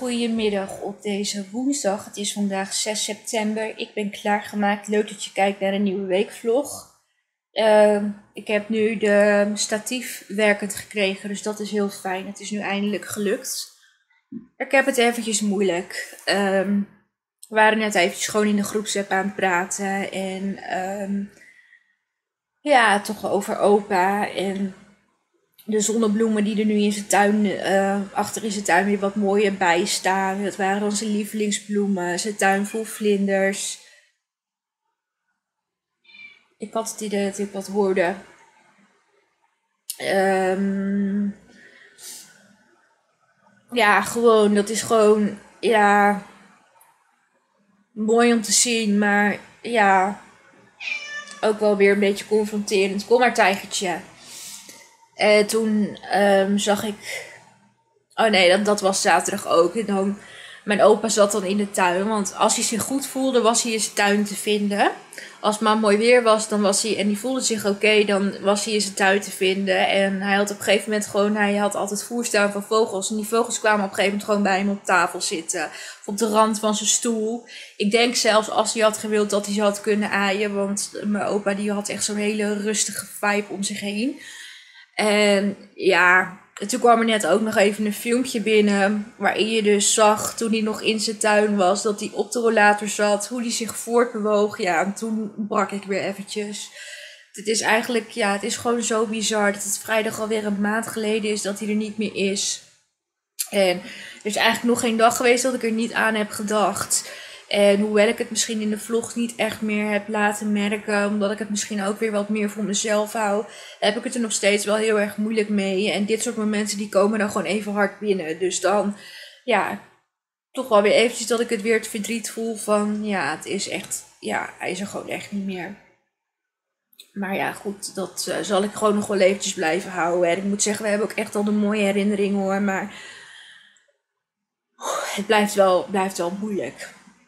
goedemiddag op deze woensdag. Het is vandaag 6 september. Ik ben klaargemaakt. Leuk dat je kijkt naar een nieuwe weekvlog. Ik heb nu de statief werkend gekregen, dus dat is heel fijn. Het is nu eindelijk gelukt. Ik heb het eventjes moeilijk. We waren net eventjes gewoon in de groepsapp aan het praten. En ja, toch over opa en de zonnebloemen die er nu in zijn tuin, achter in zijn tuin weer wat mooier bij staan. Dat waren onze lievelingsbloemen. Zijn tuin vol vlinders. Ik had het idee dat ik wat hoorde. Ja, gewoon, dat is gewoon, ja, mooi om te zien. Maar ja, ook wel weer een beetje confronterend. Kom maar, tijgertje. En toen zag ik... Oh nee, dat was zaterdag ook. En dan, mijn opa zat dan in de tuin. Want als hij zich goed voelde, was hij in zijn tuin te vinden. Als het maar mooi weer was, dan was hij... En die voelde zich oké, dan was hij in zijn tuin te vinden. En hij had op een gegeven moment gewoon... Hij had altijd voer staan van vogels. En die vogels kwamen op een gegeven moment gewoon bij hem op tafel zitten. Of op de rand van zijn stoel. Ik denk zelfs als hij had gewild dat hij ze had kunnen aaien. Want mijn opa die had echt zo'n hele rustige vibe om zich heen. En ja... Toen kwam er net ook nog even een filmpje binnen, waarin je dus zag, toen hij nog in zijn tuin was, dat hij op de rollator zat, hoe hij zich voortbewoog. Ja, en toen brak ik weer eventjes. Het is eigenlijk, ja, het is gewoon zo bizar dat het vrijdag alweer een maand geleden is dat hij er niet meer is. En er is eigenlijk nog geen dag geweest dat ik er niet aan heb gedacht. En hoewel ik het misschien in de vlog niet echt meer heb laten merken, omdat ik het misschien ook weer wat meer voor mezelf hou, heb ik het er nog steeds wel heel erg moeilijk mee. En dit soort momenten die komen dan gewoon even hard binnen. Dus dan, ja, toch wel weer eventjes dat ik het weer het verdriet voel van, ja, het is echt, ja, hij is er gewoon echt niet meer. Maar ja, goed, dat zal ik gewoon nog wel eventjes blijven houden. En ik moet zeggen, we hebben ook echt al een mooie herinneringen hoor, maar het blijft wel moeilijk.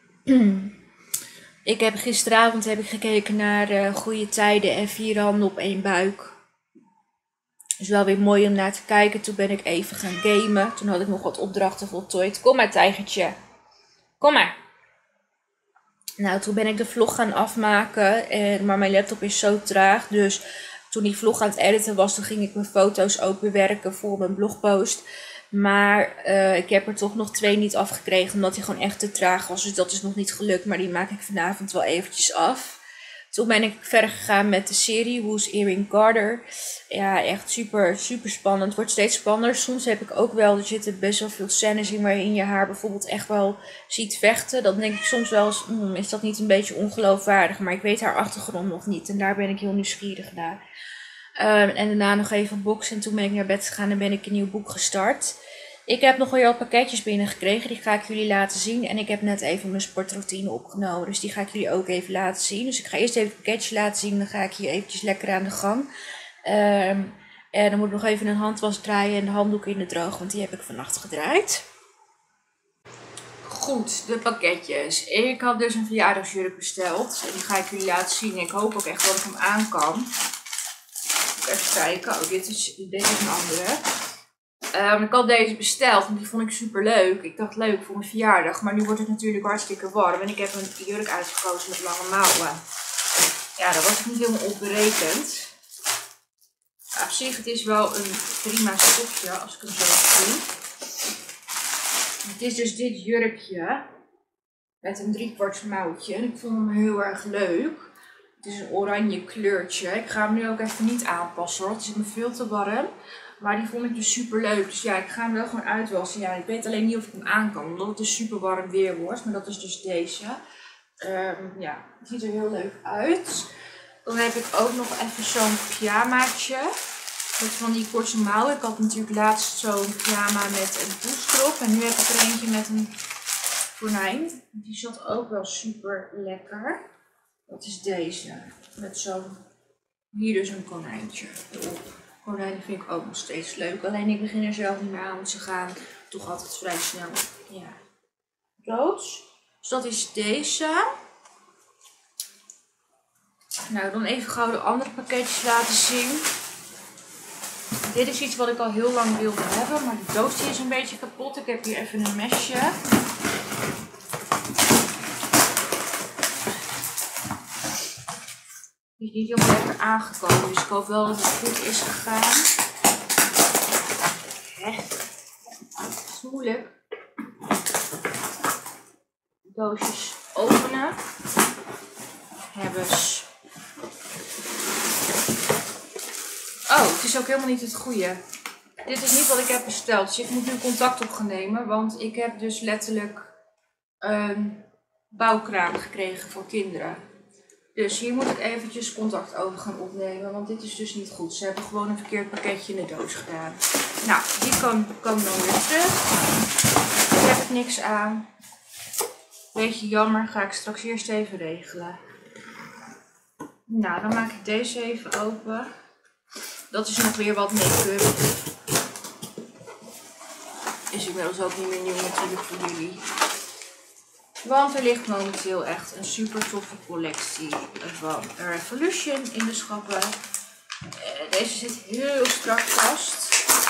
Ik heb gisteravond gekeken naar Goede Tijden en 4 handen op 1 buik. Dus wel weer mooi om naar te kijken. Toen ben ik even gaan gamen. Toen had ik nog wat opdrachten voltooid. Kom maar, tijgertje. Kom maar. Nou, toen ben ik de vlog gaan afmaken. Maar mijn laptop is zo traag. Dus toen die vlog aan het editen was, toen ging ik mijn foto's ook bewerken voor mijn blogpost. Maar ik heb er toch nog 2 niet afgekregen, omdat hij gewoon echt te traag was. Dus dat is nog niet gelukt, maar die maak ik vanavond wel eventjes af. Toen ben ik verder gegaan met de serie Who's Erin Carter. Ja, echt super, super spannend. Het wordt steeds spannender. Soms heb ik ook wel, er zitten best wel veel scènes in waarin je haar bijvoorbeeld echt wel ziet vechten. Dan denk ik soms wel eens, is dat niet een beetje ongeloofwaardig? Maar ik weet haar achtergrond nog niet en daar ben ik heel nieuwsgierig naar. En daarna nog even boksen en toen ben ik naar bed gegaan en ben ik een nieuw boek gestart. Ik heb nog wel pakketjes binnengekregen, die ga ik jullie laten zien. En ik heb net even mijn sportroutine opgenomen, dus die ga ik jullie ook even laten zien. Dus ik ga eerst even het pakketje laten zien, dan ga ik hier eventjes lekker aan de gang. En dan moet ik nog even een handwas draaien en de handdoek in de droog, want die heb ik vannacht gedraaid. Goed, de pakketjes. Ik had dus een verjaardagsjurk besteld en die ga ik jullie laten zien. Ik hoop ook echt dat ik hem aan kan. Even kijken. Oh, dit is een andere. Ik had deze besteld, want die vond ik super leuk. Ik dacht leuk voor mijn verjaardag. Maar nu wordt het natuurlijk hartstikke warm. En ik heb een jurk uitgekozen met lange mouwen. Ja, daar was ik niet helemaal op berekend. Op zich, het is wel een prima stofje als ik hem zo zie. Het is dus dit jurkje. Met een 3/4 mouwtje. En ik vond hem heel erg leuk. Het is een oranje kleurtje. Ik ga hem nu ook even niet aanpassen hoor. Het is me veel te warm. Maar die vond ik dus super leuk. Dus ja, ik ga hem wel gewoon uitwassen. Ja, ik weet alleen niet of ik hem aan kan. Omdat het dus super warm weer wordt. Maar dat is dus deze. Ja, het ziet er heel leuk uit. Dan heb ik ook nog even zo'n pyjamaatje. Met van die korte mouwen. Ik had natuurlijk laatst zo'n pyjama met een poestrop. En nu heb ik er eentje met een konijn. Die zat ook wel super lekker. Dat is deze. Met zo'n, hier dus een konijntje erop. Konijnen vind ik ook nog steeds leuk. Alleen ik begin er zelf niet meer aan, want ze gaan toch altijd vrij snel. Ja. Rood. Dus dat is deze. Nou, dan even gauw de andere pakketjes laten zien. dit is iets wat ik al heel lang wilde hebben, maar de doos die is een beetje kapot. Ik heb hier even een mesje. Die is niet helemaal lekker aangekomen, dus ik hoop wel dat het goed is gegaan. Het is moeilijk. Doosjes openen. Hebbes. Oh, het is ook helemaal niet het goede. Dit is niet wat ik heb besteld. Dus ik moet nu contact op gaan nemen. Want ik heb dus letterlijk een bouwkraan gekregen voor kinderen. Dus hier moet ik eventjes contact over gaan opnemen. Want dit is dus niet goed. Ze hebben gewoon een verkeerd pakketje in de doos gedaan. Nou, die kan dan weer terug. Daar heb ik niks aan. Beetje jammer. Ga ik straks eerst even regelen. Nou, dan maak ik deze even open. Dat is nog weer wat make-up. Is inmiddels ook niet meer nieuw natuurlijk voor jullie. Want er ligt momenteel echt een super toffe collectie van Revolution in de schappen. Deze zit heel strak vast.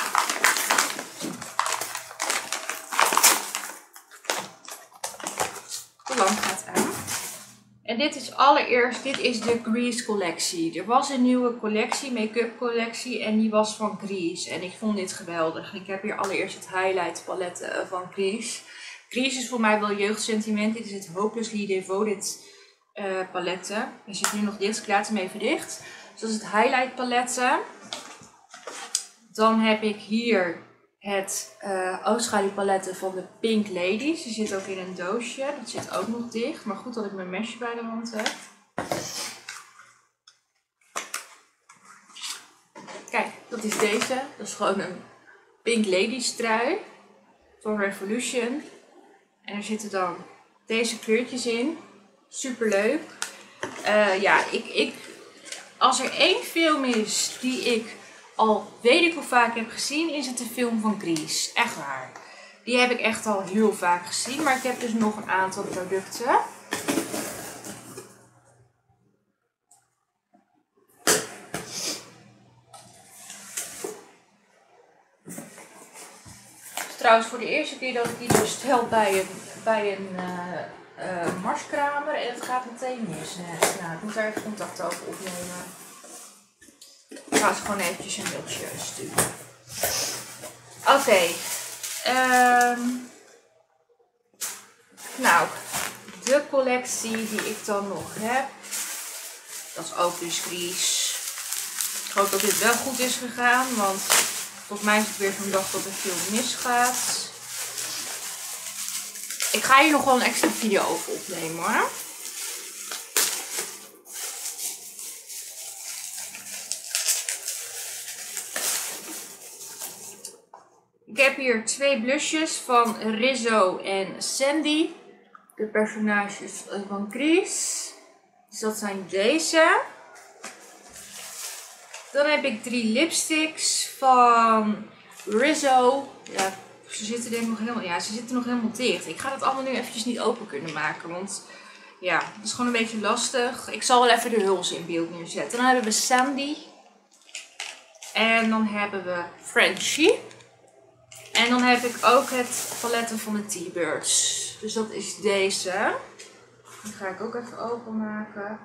De lamp gaat aan. En dit is de Grease collectie. Er was een nieuwe collectie, make-up collectie, en die was van Grease. En ik vond dit geweldig. Ik heb hier allereerst het highlight palet van Grease. Grease is voor mij wel jeugdsentiment. Dit is het Hopelessly Devoted paletten. Hij zit nu nog dicht, ik laat hem even dicht. Dus dat is het highlight paletten. Dan heb ik hier het oogschaduwpaletten van de Pink Ladies. Die zit ook in een doosje. Dat zit ook nog dicht. Maar goed dat ik mijn mesje bij de hand heb. Kijk, dat is deze. Dat is gewoon een Pink Ladies trui van Revolution. En er zitten dan deze kleurtjes in. Super leuk. Ja, als er één film is die ik al weet ik hoe vaak heb gezien, is het de film van Grease. Echt waar. Die heb ik echt al heel vaak gezien. Maar ik heb dus nog een aantal producten. Het is trouwens voor de eerste keer dat ik iets bestel bij een marskramer. En het gaat meteen mis. Nou, ik moet daar even contact over opnemen. Ik ga ze gewoon eventjes een mailtje sturen. Oké. Nou, de collectie die ik dan nog heb. Dat is ook dus Grease. Ik hoop dat dit wel goed is gegaan. Want volgens mij is het weer zo'n dag dat er veel misgaat. Ik ga hier nog wel een extra video over opnemen hoor. Ik heb hier 2 blushjes van Rizzo en Sandy. De personages van Grease. Dus dat zijn deze. Dan heb ik 3 lipsticks van Rizzo. Ja, ze zitten denk ik nog helemaal, ja, ze zitten nog helemaal dicht. Ik ga dat allemaal nu eventjes niet open kunnen maken. Want ja, dat is gewoon een beetje lastig. Ik zal wel even de huls in beeld neerzetten. Dan hebben we Sandy. En dan hebben we Frenchie. En dan heb ik ook het paletten van de T-Birds. Dus dat is deze. Die ga ik ook even openmaken.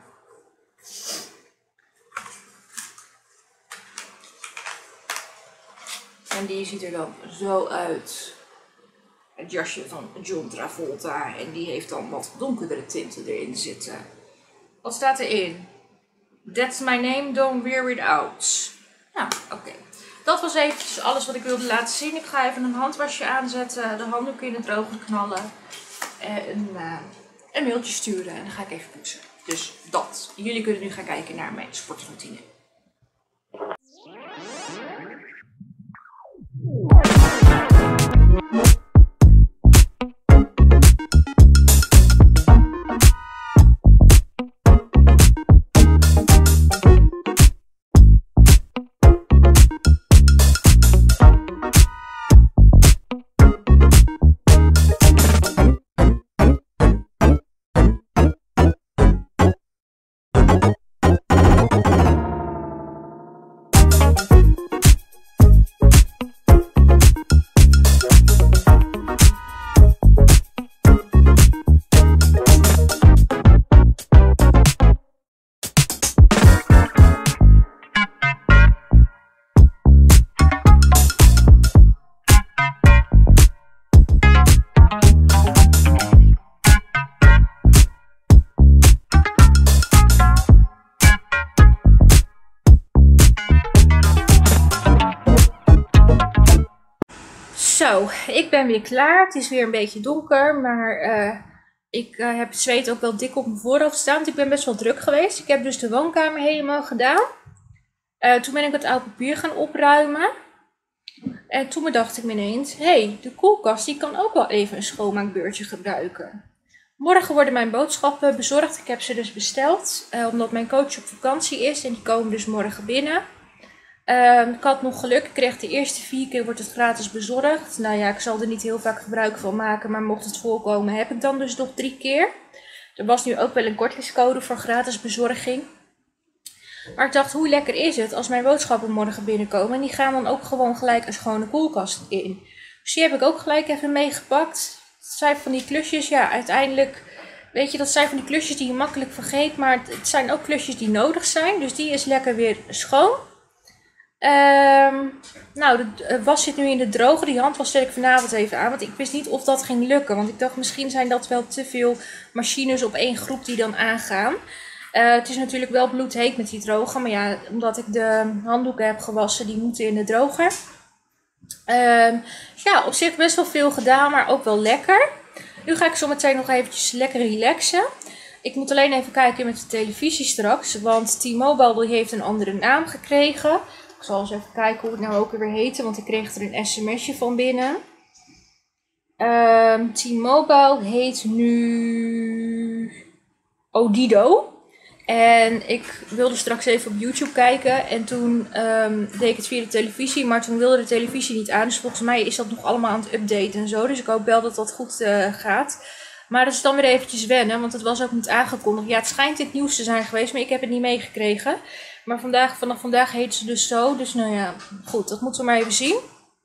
En die ziet er dan zo uit. Het jasje van John Travolta. En die heeft dan wat donkerdere tinten erin zitten. Wat staat erin? That's my name, don't wear it out. Nou, oké. Dat was eventjes alles wat ik wilde laten zien. Ik ga even een handwasje aanzetten, de handdoek in het droge knallen en een mailtje sturen en dan ga ik even poetsen. Dus dat. Jullie kunnen nu gaan kijken naar mijn sportroutine. Zo, ik ben weer klaar. Het is weer een beetje donker, maar ik heb het zweet ook wel dik op mijn voorhoofd staan. Want ik ben best wel druk geweest. Ik heb dus de woonkamer helemaal gedaan. Toen ben ik het oud papier gaan opruimen. En toen bedacht ik me ineens, hé, de koelkast die kan ook wel even een schoonmaakbeurtje gebruiken. Morgen worden mijn boodschappen bezorgd. Ik heb ze dus besteld, omdat mijn coach op vakantie is en die komen dus morgen binnen. Ik had nog geluk, ik kreeg de eerste 4 keer wordt het gratis bezorgd. Nou ja, ik zal er niet heel vaak gebruik van maken, maar mocht het voorkomen heb ik dan dus nog 3 keer. Er was nu ook wel een kortingscode voor gratis bezorging. Maar ik dacht, hoe lekker is het als mijn boodschappen morgen binnenkomen en die gaan dan ook gewoon gelijk een schone koelkast in. Dus die heb ik ook gelijk even meegepakt. Dat zijn van die klusjes, ja uiteindelijk, weet je, dat zijn van die klusjes die je makkelijk vergeet, maar het zijn ook klusjes die nodig zijn. Dus die is lekker weer schoon. Nou, de was zit nu in de droger. Die handwas stel ik vanavond even aan, want ik wist niet of dat ging lukken. Want ik dacht, misschien zijn dat wel te veel machines op één groep die dan aangaan. Het is natuurlijk wel bloedheet met die droger, maar ja, omdat ik de handdoeken heb gewassen, die moeten in de droger. Ja, op zich best wel veel gedaan, maar ook wel lekker. Nu ga ik zo meteen nog eventjes lekker relaxen. Ik moet alleen even kijken met de televisie straks, want T-Mobile heeft een andere naam gekregen. Ik zal eens even kijken hoe het nou ook weer heette, want ik kreeg er een sms'je van binnen. T-Mobile heet nu Odido. En ik wilde straks even op YouTube kijken en toen deed ik het via de televisie, maar toen wilde de televisie niet aan. Dus volgens mij is dat nog allemaal aan het updaten en zo. Dus ik hoop wel dat dat goed gaat. Maar dat is dan weer eventjes wennen, want het was ook niet aangekondigd. Ja, het schijnt dit nieuws te zijn geweest, maar ik heb het niet meegekregen. Maar vanaf vandaag heet ze dus zo. Dus nou ja, goed, dat moeten we maar even zien.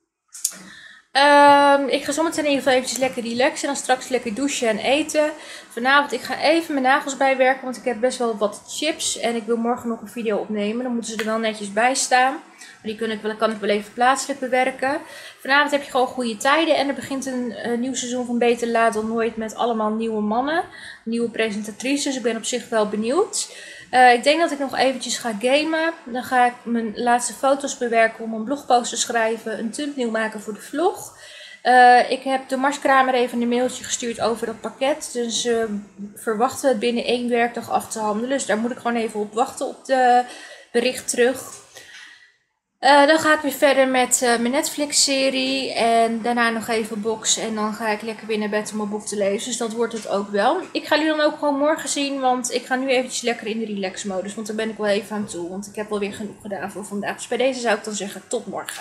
Ik ga zometeen even eventjes lekker relaxen en dan straks lekker douchen en eten. Vanavond, ik ga even mijn nagels bijwerken, want ik heb best wel wat chips. En ik wil morgen nog een video opnemen, dan moeten ze er wel netjes bij staan. Maar die kan ik wel even plaatselijk bewerken. Vanavond heb je gewoon goede tijden en er begint een nieuw seizoen van Beter Laat dan Nooit met allemaal nieuwe mannen. Nieuwe presentatrices, dus ik ben op zich wel benieuwd. Ik denk dat ik nog eventjes ga gamen. Dan ga ik mijn laatste foto's bewerken om een blogpost te schrijven. Een thumbnail maken voor de vlog. Ik heb de Marskramer even een mailtje gestuurd over dat pakket. Dus verwachten we het binnen 1 werkdag af te handelen. Dus daar moet ik gewoon even op wachten op de bericht terug. Dan ga ik weer verder met mijn Netflix-serie en daarna nog even boksen en dan ga ik lekker weer naar bed om mijn boek te lezen. Dus dat wordt het ook wel. Ik ga jullie dan ook gewoon morgen zien, want ik ga nu eventjes lekker in de relax-modus, want daar ben ik wel even aan toe. Want ik heb alweer genoeg gedaan voor vandaag. Dus bij deze zou ik dan zeggen tot morgen.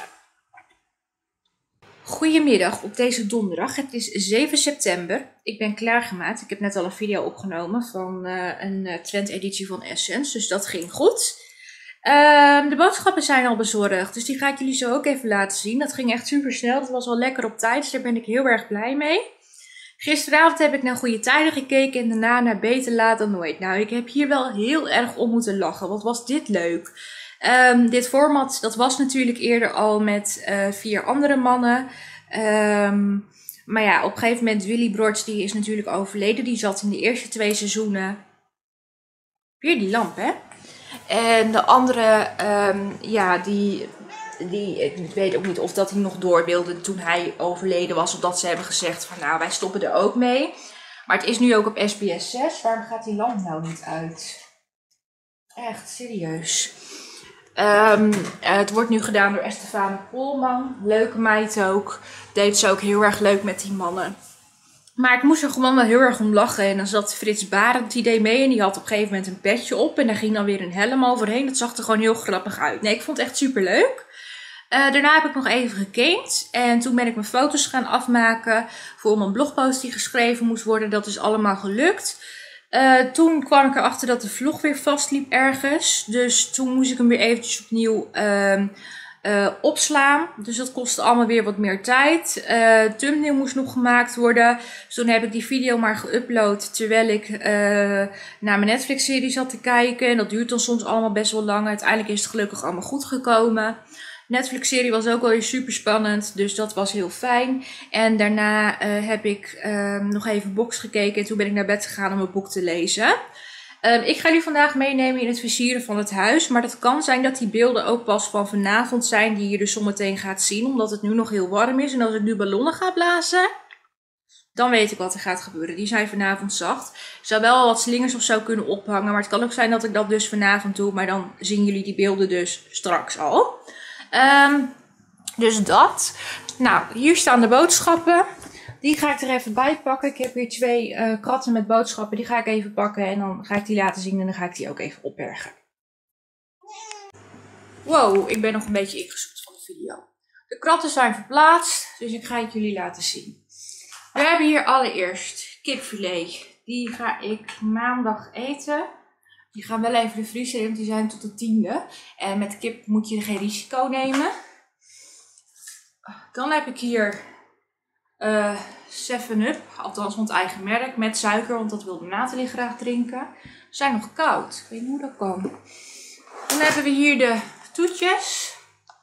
Goedemiddag op deze donderdag. Het is 7 september. Ik ben klaargemaakt. Ik heb net al een video opgenomen van een trendeditie van Essence, dus dat ging goed. De boodschappen zijn al bezorgd, dus die ga ik jullie zo ook even laten zien. Dat ging echt super snel, dat was wel lekker op tijd, dus daar ben ik heel erg blij mee. Gisteravond heb ik naar Goede Tijden gekeken en daarna naar Beter Laat dan Nooit. Nou, ik heb hier wel heel erg om moeten lachen, wat was dit leuk. Dit format, dat was natuurlijk eerder al met 4 andere mannen. Maar ja, op een gegeven moment, Willy Brorts, die is natuurlijk overleden. Die zat in de eerste 2 seizoenen. Weer die lamp, hè? En de andere, ja, ik weet ook niet of dat hij nog door wilde toen hij overleden was. Of dat ze hebben gezegd van nou, wij stoppen er ook mee. Maar het is nu ook op SBS 6. Waarom gaat die lamp nou niet uit? Echt, serieus. Het wordt nu gedaan door Estefane Polman. Leuke meid ook. Deed ze ook heel erg leuk met die mannen. Maar ik moest er gewoon wel heel erg om lachen. En dan zat Frits Barend, die deed mee. En die had op een gegeven moment een petje op. En daar ging dan weer een helm overheen. Dat zag er gewoon heel grappig uit. Nee, ik vond het echt super leuk. Daarna heb ik nog even gegamed. En toen ben ik mijn foto's gaan afmaken. Voor mijn blogpost die geschreven moest worden. Dat is allemaal gelukt. Toen kwam ik erachter dat de vlog weer vastliep ergens. Dus toen moest ik hem weer eventjes opnieuw opslaan. Dus dat kostte allemaal weer wat meer tijd. Thumbnail moest nog gemaakt worden. Dus toen heb ik die video maar geüpload terwijl ik naar mijn Netflix-serie zat te kijken. En dat duurt dan soms allemaal best wel lang. Uiteindelijk is het gelukkig allemaal goed gekomen. Netflix-serie was ook wel weer super spannend, dus dat was heel fijn. En daarna heb ik nog even box gekeken en toen ben ik naar bed gegaan om mijn boek te lezen. Ik ga jullie vandaag meenemen in het versieren van het huis. Maar dat kan zijn dat die beelden ook pas van vanavond zijn die je dus zometeen gaat zien. Omdat het nu nog heel warm is. En als ik nu ballonnen ga blazen, dan weet ik wat er gaat gebeuren. Die zijn vanavond zacht. Ik zou wel wat slingers of zo kunnen ophangen. Maar het kan ook zijn dat ik dat dus vanavond doe. Maar dan zien jullie die beelden dus straks al. Dus dat. Nou, hier staan de boodschappen. Die ga ik er even bij pakken. Ik heb hier 2 kratten met boodschappen. Die ga ik even pakken en dan ga ik die laten zien en dan ga ik die ook even opbergen. Wow, ik ben nog een beetje ingezocht van de video. De kratten zijn verplaatst, dus ik ga het jullie laten zien. We hebben hier allereerst kipfilet. Die ga ik maandag eten. Die gaan wel even de vriezer in, want die zijn tot de 10e. En met kip moet je geen risico nemen. Dan heb ik hier 7-Up, althans ons eigen merk, met suiker, want dat wilde Nathalie graag drinken. Ze zijn nog koud, ik weet niet hoe dat kan. Dan hebben we hier de toetjes.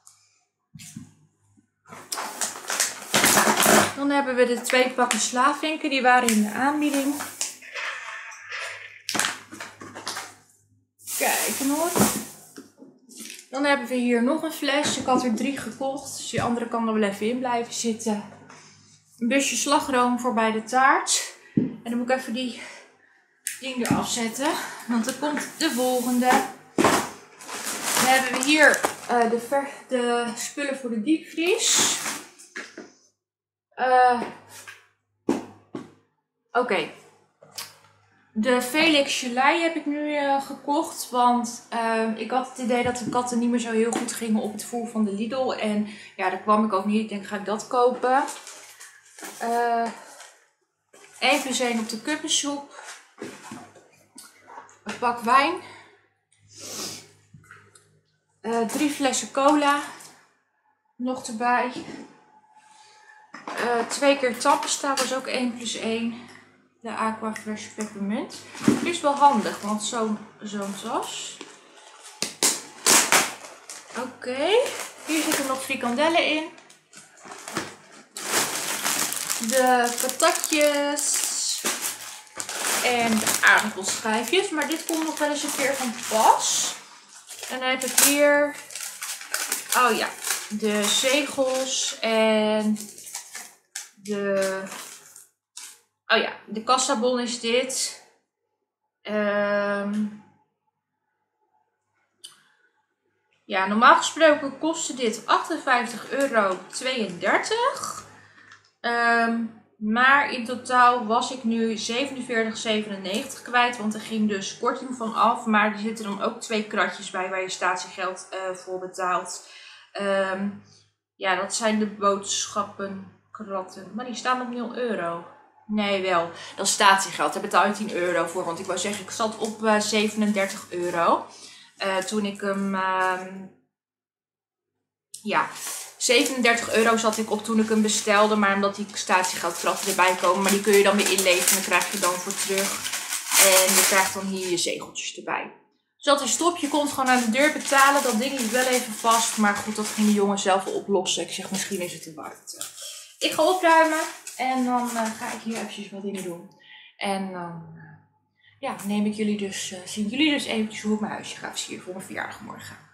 Dan hebben we de 2 pakken Slavinken, die waren in de aanbieding. Kijk hoor. Dan hebben we hier nog een fles, ik had er 3 gekocht, dus die andere kan er wel even in blijven zitten. Een busje slagroom voor bij de taart. En dan moet ik even die ding eraf zetten. Want er komt de volgende. Dan hebben we hier de spullen voor de diepvries. Oké. De Felix gelei heb ik nu gekocht. Want ik had het idee dat de katten niet meer zo heel goed gingen op het voer van de Lidl. En ja, daar kwam ik ook niet. Ik denk, ga ik dat kopen. 1+1 op de kuppensoep. Een pak wijn. 3 flessen cola. Nog erbij. 2 keer tandpasta was ook 1+1. De Aqua Fresh Peppermint. Is wel handig, want zo'n tas. Oké. Hier zitten nog frikandellen in. De patatjes en de aardappelschijfjes, maar dit komt nog wel eens een keer van pas. En dan heb ik hier, oh ja, de zegels en de kassabon is dit. Ja, normaal gesproken kostte dit €58,32. Maar in totaal was ik nu €47,97 kwijt. Want er ging dus korting van af. Maar er zitten dan ook 2 kratjes bij waar je statiegeld voor betaalt. Ja, dat zijn de boodschappenkratten. Maar die staan op €0. Nee, wel. Dat is statiegeld. Daar betaal je €10 voor. Want ik wou zeggen, ik zat op €37. Toen ik hem... ja... €37 zat ik op toen ik hem bestelde, maar omdat die statiegeldkrachten erbij komen, maar die kun je dan weer inleveren en krijg je dan voor terug. En je krijgt dan hier je zegeltjes erbij. Dus dat is top, je komt gewoon aan de deur betalen, dat ding is wel even vast, maar goed, dat ging de jongen zelf wel oplossen. Ik zeg, misschien is het een warmte. Ik ga opruimen en dan ga ik hier eventjes wat dingen doen. En dan ja, neem ik jullie dus, zien jullie dus eventjes hoe ik mijn huisje ga versieren voor mijn verjaardag morgen.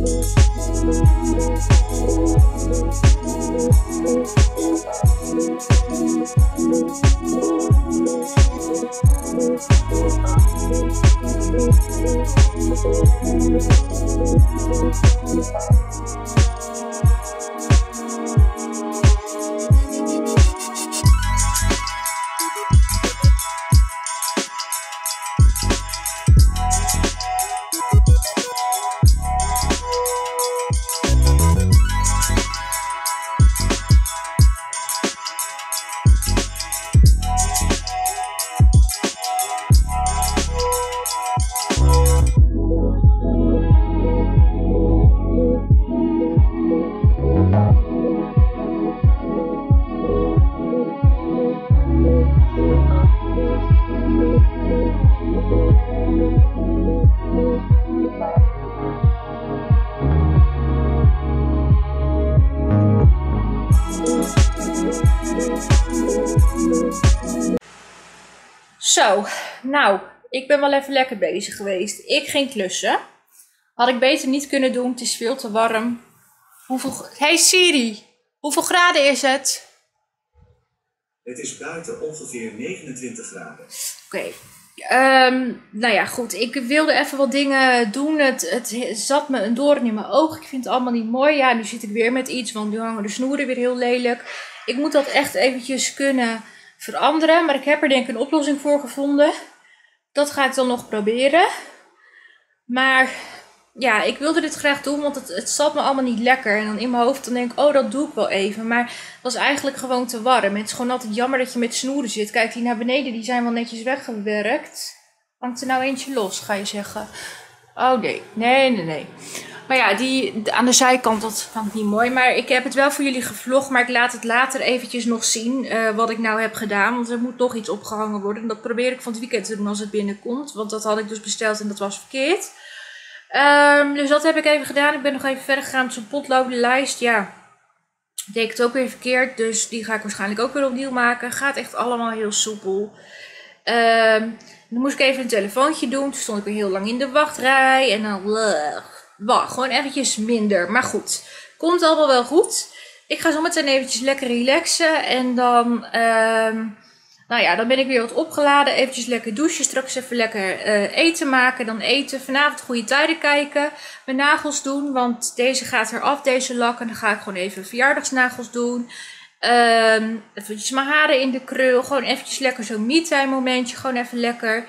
Zo, nou, ik ben wel even lekker bezig geweest. Ik ging klussen. Had ik beter niet kunnen doen, het is veel te warm. Hey Siri, hoeveel graden is het? Het is buiten ongeveer 29 graden. Oké. Nou ja, goed. Ik wilde even wat dingen doen. Het zat me een doorn in mijn oog. Ik vind het allemaal niet mooi. Ja, nu zit ik weer met iets, want nu hangen de snoeren weer heel lelijk. Ik moet dat echt eventjes kunnen veranderen. Maar ik heb er denk ik een oplossing voor gevonden. Dat ga ik dan nog proberen. Maar ja, ik wilde dit graag doen, want het zat me allemaal niet lekker. En dan in mijn hoofd dan denk ik, oh, dat doe ik wel even. Maar het was eigenlijk gewoon te warm. Het is gewoon altijd jammer dat je met snoeren zit. Kijk, die naar beneden, die zijn wel netjes weggewerkt. Hangt er nou eentje los, ga je zeggen? Oh nee, nee. Maar ja, die aan de zijkant, dat hangt niet mooi. Maar ik heb het wel voor jullie gevlogd, maar ik laat het later eventjes nog zien wat ik nou heb gedaan. Want er moet nog iets opgehangen worden. En dat probeer ik van het weekend te doen als het binnenkomt. Want dat had ik dus besteld en dat was verkeerd. Dus dat heb ik even gedaan. Ik ben nog even verder gegaan met zo'n potlodenlijst. Ja, ik deed het ook weer verkeerd. Dus die ga ik waarschijnlijk ook weer opnieuw maken. Gaat echt allemaal heel soepel. Dan moest ik even een telefoontje doen. Toen stond ik weer heel lang in de wachtrij. En dan gewoon eventjes minder. Maar goed, komt allemaal wel goed. Ik ga zo meteen eventjes lekker relaxen. En dan, nou ja, dan ben ik weer wat opgeladen. Eventjes lekker douchen. Straks even lekker eten maken. Dan eten. Vanavond goede tijden kijken. Mijn nagels doen. Want deze gaat eraf, deze lak. En dan ga ik gewoon even verjaardagsnagels doen. Eventjes mijn haren in de krul. Gewoon eventjes lekker zo'n me-time momentje. Gewoon even lekker.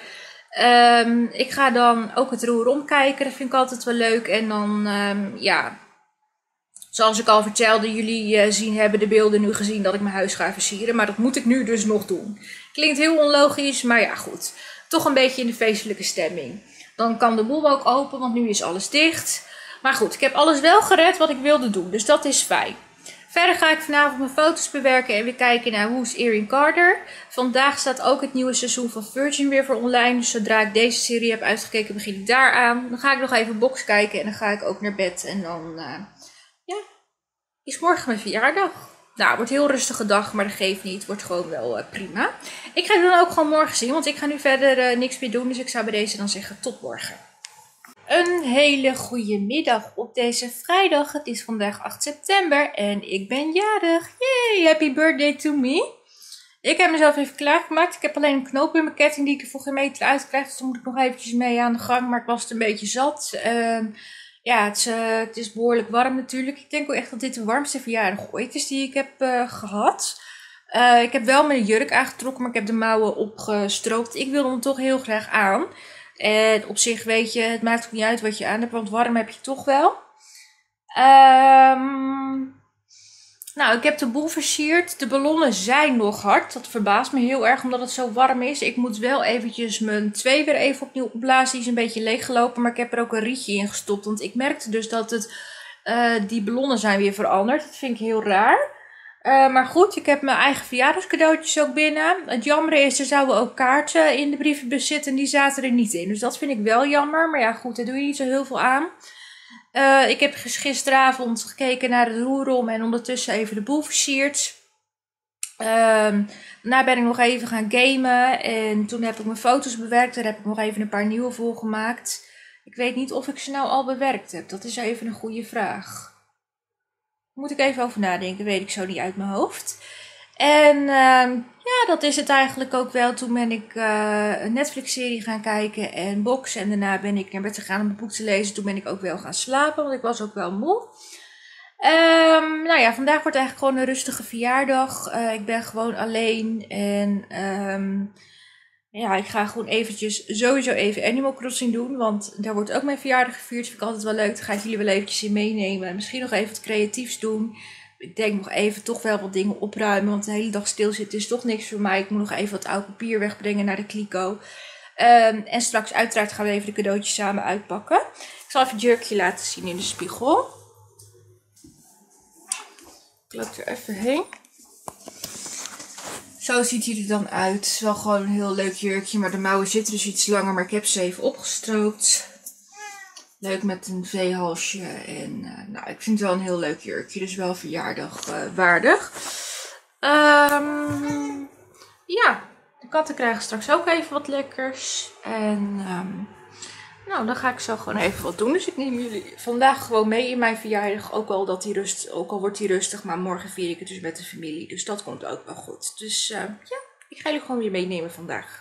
Ik ga dan ook het roer omkijken. Dat vind ik altijd wel leuk. En dan, ja, zoals ik al vertelde, jullie hebben de beelden nu gezien dat ik mijn huis ga versieren. Maar dat moet ik nu dus nog doen. Klinkt heel onlogisch, maar ja goed. Toch een beetje in de feestelijke stemming. Dan kan de boel ook open, want nu is alles dicht. Maar goed, ik heb alles wel gered wat ik wilde doen. Dus dat is fijn. Verder ga ik vanavond mijn foto's bewerken en weer kijken naar Who's Erin Carter. Vandaag staat ook het nieuwe seizoen van Virgin weer voor online. Dus zodra ik deze serie heb uitgekeken, begin ik daaraan. Dan ga ik nog even box kijken en dan ga ik ook naar bed. En dan, ja, is morgen mijn verjaardag. Nou, het wordt een heel rustige dag, maar dat geeft niet. Het wordt gewoon wel prima. Ik ga het dan ook gewoon morgen zien, want ik ga nu verder niks meer doen. Dus ik zou bij deze dan zeggen tot morgen. Een hele goede middag op deze vrijdag. Het is vandaag 8 september en ik ben jarig. Yay, happy birthday to me. Ik heb mezelf even klaargemaakt. Ik heb alleen een knoop in mijn ketting die ik er voor geen meter uit krijg. Dus daar moet ik nog eventjes mee aan de gang. Maar ik was het een beetje zat. Ja, het is behoorlijk warm natuurlijk. Ik denk wel echt dat dit de warmste verjaardag ooit is die ik heb gehad. Ik heb wel mijn jurk aangetrokken, maar ik heb de mouwen opgestroopt. Ik wilde hem toch heel graag aan. En op zich weet je, het maakt ook niet uit wat je aan hebt, want warm heb je toch wel. Nou, ik heb de boel versierd. De ballonnen zijn nog hard. Dat verbaast me heel erg, omdat het zo warm is. Ik moet wel eventjes mijn 2 weer even opnieuw opblazen. Die is een beetje leeggelopen, maar ik heb er ook een rietje in gestopt. Want ik merkte dus dat die ballonnen zijn weer veranderd. Dat vind ik heel raar. Maar goed, ik heb mijn eigen verjaardagscadeautjes ook binnen. Het jammer is, er zouden ook kaarten in de brievenbus zitten en die zaten er niet in. Dus dat vind ik wel jammer. Maar ja, goed, daar doe je niet zo heel veel aan. Ik heb gisteravond gekeken naar het roerom en ondertussen even de boel versierd. Daarna ben ik nog even gaan gamen en toen heb ik mijn foto's bewerkt. Daar heb ik nog even een paar nieuwe voor gemaakt. Ik weet niet of ik ze nou al bewerkt heb. Dat is even een goede vraag. Moet ik even over nadenken. Weet ik zo niet uit mijn hoofd. En ja, dat is het eigenlijk ook wel. Toen ben ik een Netflix-serie gaan kijken en boksen. En daarna ben ik naar bed gegaan om een boek te lezen. Toen ben ik ook wel gaan slapen, want ik was ook wel moe. Nou ja, vandaag wordt eigenlijk gewoon een rustige verjaardag. Ik ben gewoon alleen. En ja, ik ga gewoon eventjes sowieso even Animal Crossing doen. Want daar wordt ook mijn verjaardag gevierd. Dat vind ik altijd wel leuk. Daar ga ik jullie wel eventjes in meenemen. Misschien nog even wat creatiefs doen. Ik denk nog even toch wel wat dingen opruimen. Want de hele dag stilzitten is toch niks voor mij. Ik moet nog even wat oud papier wegbrengen naar de kliko. En straks uiteraard gaan we even de cadeautjes samen uitpakken. Ik zal even het jurkje laten zien in de spiegel. Ik loop er even heen. Zo ziet hij er dan uit. Het is wel gewoon een heel leuk jurkje. Maar de mouwen zitten dus iets langer. Maar ik heb ze even opgestroopt. Leuk met een V-halsje. En nou, ik vind het wel een heel leuk jurkje. Dus wel verjaardag waardig. Ja, de katten krijgen straks ook even wat lekkers. En nou, dan ga ik zo gewoon even wat doen. Dus ik neem jullie vandaag gewoon mee in mijn verjaardag. Ook al wordt die rustig. Maar morgen vier ik het dus met de familie. Dus dat komt ook wel goed. Dus ja, ik ga jullie gewoon weer meenemen vandaag.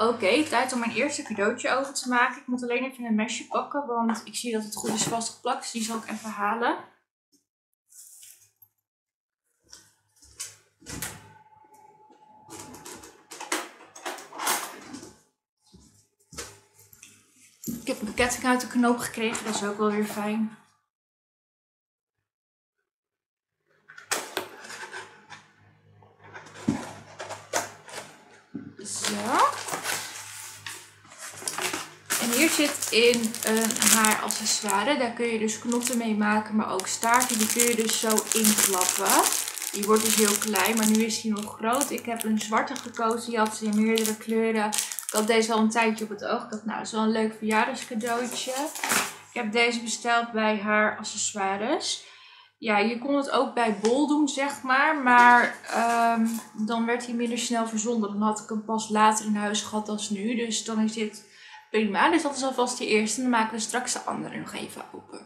Oké, tijd om mijn eerste cadeautje open te maken. Ik moet alleen even een mesje pakken, want ik zie dat het goed is vastgeplakt. Dus die zal ik even halen. Ik heb een ketting uit de knoop gekregen, dat is ook wel weer fijn. Zo. En hier zit in een haaraccessoire. Daar kun je dus knotten mee maken, maar ook staarten. Die kun je dus zo inklappen. Die wordt dus heel klein, maar nu is die nog groot. Ik heb een zwarte gekozen. Die had ze in meerdere kleuren. Ik had deze al een tijdje op het oog. Ik dacht, nou, dat is wel een leuk verjaardagscadeautje. Ik heb deze besteld bij haaraccessoires. Ja, je kon het ook bij Bol doen, zeg maar. Maar dan werd hij minder snel verzonden. Dan had ik hem pas later in huis gehad als nu. Dus dan is dit prima. Dus dat is alvast de eerste. En dan maken we straks de andere nog even open.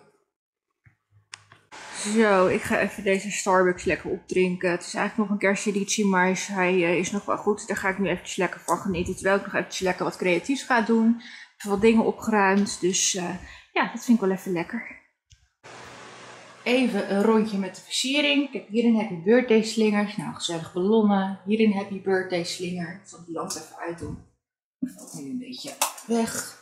Zo, ik ga even deze Starbucks lekker opdrinken. Het is eigenlijk nog een kersteditie, maar hij is nog wel goed. Daar ga ik nu eventjes lekker van genieten. Terwijl ik nog eventjes lekker wat creatiefs ga doen. Even wat dingen opgeruimd. Dus ja, dat vind ik wel even lekker. Even een rondje met de versiering. Kijk, hierin heb je birthday slingers. Nou, gezellig ballonnen. Hierin heb je birthday slinger. Ik zal die lamp even uitdoen. Dat valt nu een beetje weg.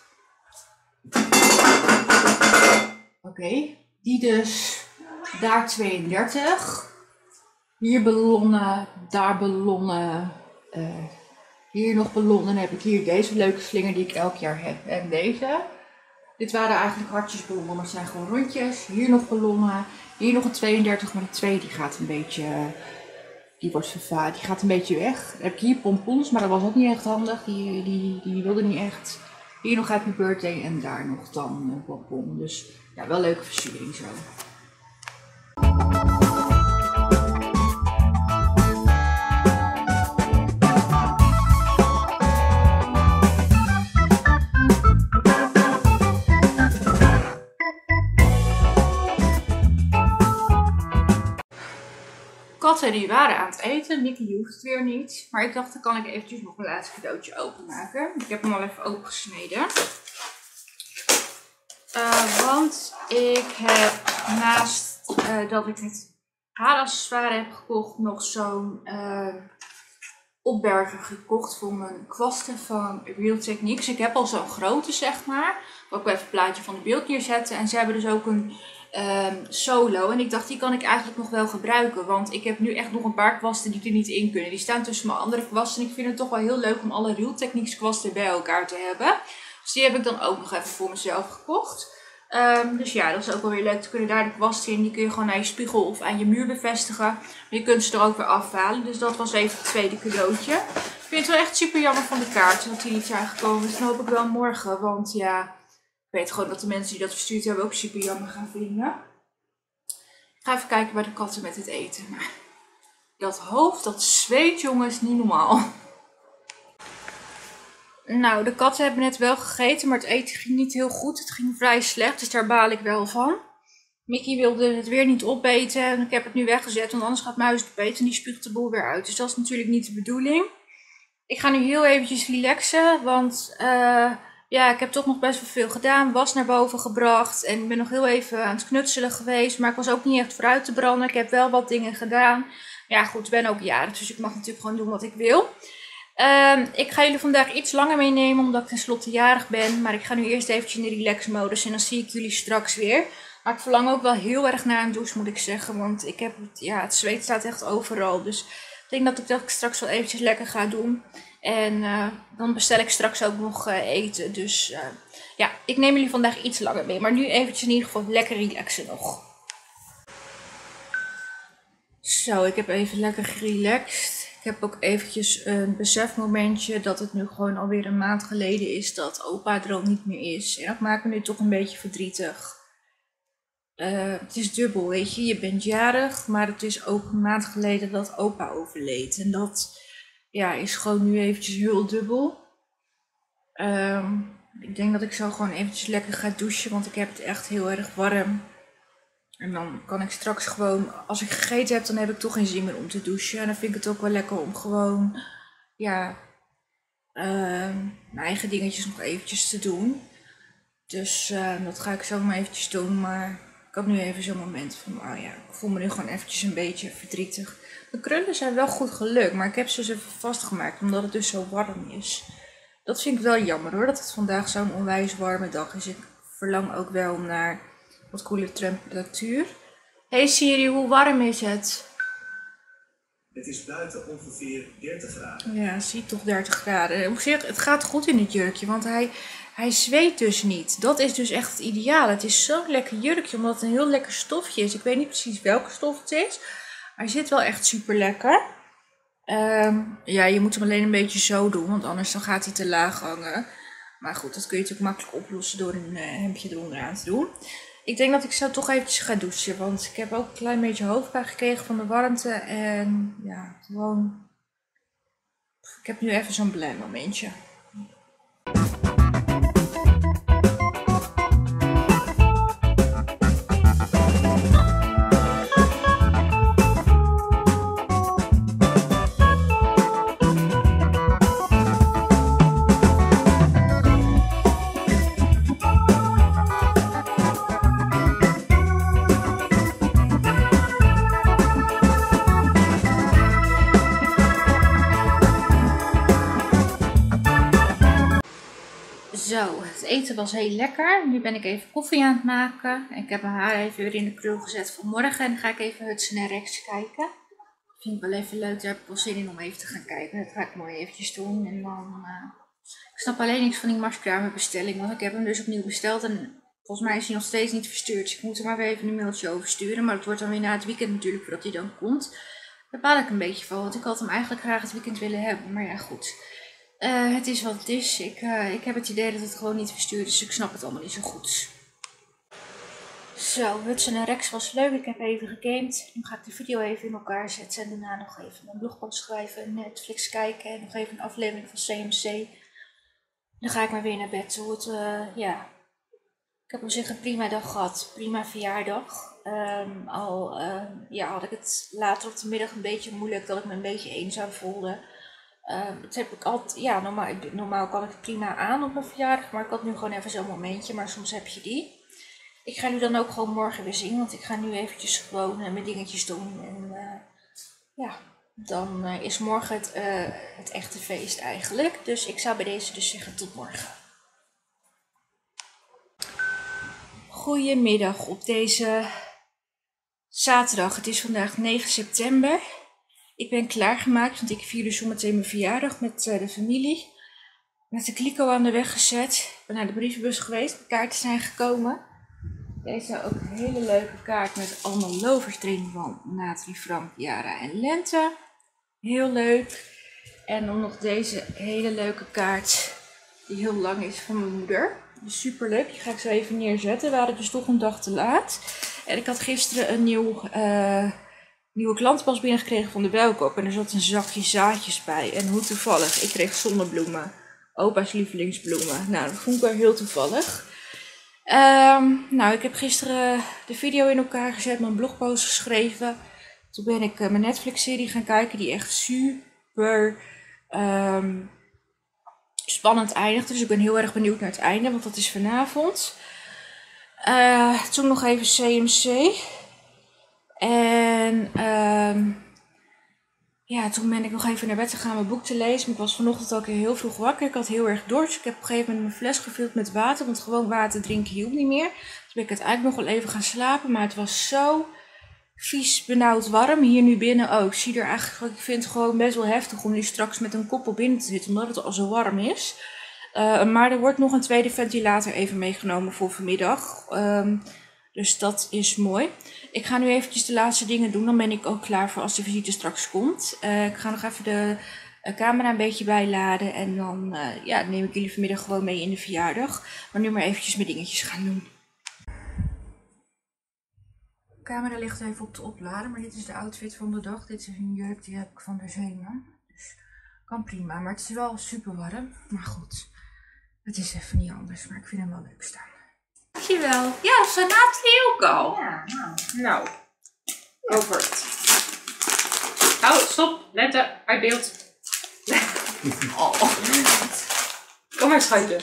Oké, die dus. Daar 32. Hier ballonnen. Daar ballonnen. Hier nog ballonnen. Dan heb ik hier deze leuke slinger die ik elk jaar heb. En deze. Dit waren eigenlijk hartjesballonnen, maar het zijn gewoon rondjes. Hier nog ballonnen. Hier nog een 32, maar de 2 die gaat een beetje, die gaat een beetje weg. Dan heb ik hier pompons, maar dat was ook niet echt handig. Die wilde niet echt. Hier nog happy birthday en daar nog dan een pompon. Dus ja, wel leuke versiering zo. Katten die waren aan het eten. Mickey hoeft het weer niet. Maar ik dacht, dan kan ik eventjes nog een laatste cadeautje openmaken. Ik heb hem al even opengesneden. Want ik heb naast dat ik het haaraccessoire heb gekocht, nog zo'n opberger gekocht voor mijn kwasten van Real Techniques. Ik heb al zo'n grote, zeg maar. Ik wil ook even een plaatje van het beeld neerzetten. En ze hebben dus ook een solo. En ik dacht, die kan ik eigenlijk nog wel gebruiken. Want ik heb nu echt nog een paar kwasten die er niet in kunnen. Die staan tussen mijn andere kwasten. En ik vind het toch wel heel leuk om alle Real Techniques kwasten bij elkaar te hebben. Dus die heb ik dan ook nog even voor mezelf gekocht. Dus ja, dat is ook wel weer leuk. Dan kunnen daar de kwasten in. Die kun je gewoon naar je spiegel of aan je muur bevestigen. Maar je kunt ze er ook weer afhalen. Dus dat was even het tweede cadeautje. Ik vind het wel echt super jammer van de kaarten dat die niet zijn gekomen. Dus dan hoop ik wel morgen. Want ja, ik weet gewoon dat de mensen die dat verstuurd hebben ook super jammer gaan vinden. Ik ga even kijken bij de katten met het eten. Maar dat hoofd, dat zweet, jongens, niet normaal. Nou, de katten hebben net wel gegeten, maar het eten ging niet heel goed. Het ging vrij slecht, dus daar baal ik wel van. Mickey wilde het weer niet opeten en ik heb het nu weggezet, want anders gaat Muis het opeten en die spuugt de boel weer uit. Dus dat is natuurlijk niet de bedoeling. Ik ga nu heel eventjes relaxen, want ja, ik heb toch nog best wel veel gedaan. Was naar boven gebracht en ik ben nog heel even aan het knutselen geweest. Maar ik was ook niet echt vooruit te branden. Ik heb wel wat dingen gedaan. Ja goed, ik ben ook jarig, dus ik mag natuurlijk gewoon doen wat ik wil. Ik ga jullie vandaag iets langer meenemen, omdat ik tenslotte jarig ben. Maar ik ga nu eerst eventjes in de relax-modus en dan zie ik jullie straks weer. Maar ik verlang ook wel heel erg naar een douche, moet ik zeggen. Want ik heb, ja, het zweet staat echt overal. Dus ik denk dat ik dat straks wel eventjes lekker ga doen. En dan bestel ik straks ook nog eten. Dus ja, ik neem jullie vandaag iets langer mee. Maar nu eventjes in ieder geval lekker relaxen nog. Zo, ik heb even lekker gerelaxed. Ik heb ook eventjes een besefmomentje dat het nu gewoon alweer een maand geleden is dat opa er al niet meer is. En dat maakt me nu toch een beetje verdrietig. Het is dubbel, weet je. Je bent jarig, maar het is ook een maand geleden dat opa overleed. En dat ja, is gewoon nu eventjes heel dubbel. Ik denk dat ik zo gewoon eventjes lekker ga douchen, want ik heb het echt heel erg warm. En dan kan ik straks gewoon, als ik gegeten heb, dan heb ik toch geen zin meer om te douchen. En dan vind ik het ook wel lekker om gewoon, ja, mijn eigen dingetjes nog eventjes te doen. Dus dat ga ik zo maar eventjes doen. Maar ik had nu even zo'n moment van, oh ja, ik voel me nu gewoon eventjes een beetje verdrietig. De krullen zijn wel goed gelukt, maar ik heb ze dus even vastgemaakt omdat het dus zo warm is. Dat vind ik wel jammer hoor, dat het vandaag zo'n onwijs warme dag is. Ik verlang ook wel naar wat koele temperatuur. Hey Siri, hoe warm is het? Het is buiten ongeveer 30 graden. Ja, zie toch 30 graden. Ik moet zeggen, het gaat goed in het jurkje, want hij zweet dus niet. Dat is dus echt het ideale. Het is zo'n lekker jurkje, omdat het een heel lekker stofje is. Ik weet niet precies welke stof het is. Hij zit wel echt super lekker. Ja, je moet hem alleen een beetje zo doen, want anders dan gaat hij te laag hangen. Maar goed, dat kun je natuurlijk makkelijk oplossen door een hemdje eronderaan te doen. Ik denk dat ik zo toch eventjes ga douchen, want ik heb ook een klein beetje hoofdpijn gekregen van de warmte. En ja, gewoon... Ik heb nu even zo'n blij momentje. Zo, het eten was heel lekker. Nu ben ik even koffie aan het maken. Ik heb mijn haar even weer in de krul gezet voor morgen. En dan ga ik even Hudson en Rex kijken. Dat vind ik wel even leuk. Daar heb ik wel zin in om even te gaan kijken. Dat ga ik mooi eventjes doen. En dan... Ik snap alleen niks van die marskramer bestelling. Want ik heb hem dus opnieuw besteld. En volgens mij is hij nog steeds niet verstuurd. Dus ik moet er maar weer even een mailtje over sturen. Maar het wordt dan weer na het weekend natuurlijk voordat hij dan komt. Daar baal ik een beetje van. Want ik had hem eigenlijk graag het weekend willen hebben. Maar ja, goed. Het is wat het is. Ik heb het idee dat het gewoon niet verstuurd is, dus ik snap het allemaal niet zo goed. Zo, Hudson en Rex was leuk. Ik heb even gegamed. Nu ga ik de video even in elkaar zetten en daarna nog even een blogpost schrijven, Netflix kijken en nog even een aflevering van CMC. Dan ga ik maar weer naar bed toe. Ja, ik heb op zich een prima dag gehad. Prima verjaardag. Ja, had ik het later op de middag een beetje moeilijk dat ik me een beetje eenzaam voelde. Dat heb ik altijd, ja, normaal kan ik het prima aan op mijn verjaardag, maar ik had nu gewoon even zo'n momentje, maar soms heb je die. Ik ga nu dan ook gewoon morgen weer zien, want ik ga nu eventjes gewoon mijn dingetjes doen en ja, dan is morgen het echte feest eigenlijk. Dus ik zou bij deze dus zeggen tot morgen. Goedemiddag op deze zaterdag, het is vandaag 9 september. Ik ben klaargemaakt, want ik vier dus zometeen mijn verjaardag met de familie. Met de kliko aan de weg gezet. Ik ben naar de brievenbus geweest, de kaarten zijn gekomen. Deze is ook een hele leuke kaart met allemaal lovers erin van Nathalie, Frank, Jara en Lente. Heel leuk. En dan nog deze hele leuke kaart, die heel lang is, van mijn moeder. Dus super leuk, die ga ik zo even neerzetten. We waren dus toch een dag te laat. En ik had gisteren een nieuwe klantenpas binnengekregen van de Welkoop. En er zat een zakje zaadjes bij. En hoe toevallig. Ik kreeg zonnebloemen. Opa's lievelingsbloemen. Nou, dat vond ik wel heel toevallig. Nou, ik heb gisteren de video in elkaar gezet. Mijn blogpost geschreven. Toen ben ik mijn Netflix-serie gaan kijken. Die echt super spannend eindigt. Dus ik ben heel erg benieuwd naar het einde. Want dat is vanavond. Toen nog even CMC. En ja, toen ben ik nog even naar bed gegaan mijn boek te lezen. Maar ik was vanochtend ook heel vroeg wakker. Ik had heel erg dorst. Ik heb op een gegeven moment mijn fles gevuld met water. Want gewoon water drinken hielp niet meer. Toen ben ik uiteindelijk nog wel even gaan slapen. Maar het was zo vies, benauwd warm. Hier nu binnen ook. Ik zie er eigenlijk, ik vind het gewoon best wel heftig om nu straks met een koppel binnen te zitten. Omdat het al zo warm is. Maar er wordt nog een tweede ventilator even meegenomen voor vanmiddag. Dus dat is mooi. Ik ga nu eventjes de laatste dingen doen. Dan ben ik ook klaar voor als de visite straks komt. Ik ga nog even de camera een beetje bijladen. En dan ja, neem ik jullie vanmiddag gewoon mee in de verjaardag. Maar nu maar eventjes mijn dingetjes gaan doen. De camera ligt even op te opladen. Maar dit is de outfit van de dag. Dit is een jurk, die heb ik van de Zeeman. Dus kan prima. Maar het is wel super warm. Maar goed, het is even niet anders. Maar ik vind hem wel leuk staan. Dankjewel. Ja, dat zei Nathalie ook al. Ja, Nou, over het. Oh, stop. Lente, uit beeld. Oh. maar schuiven.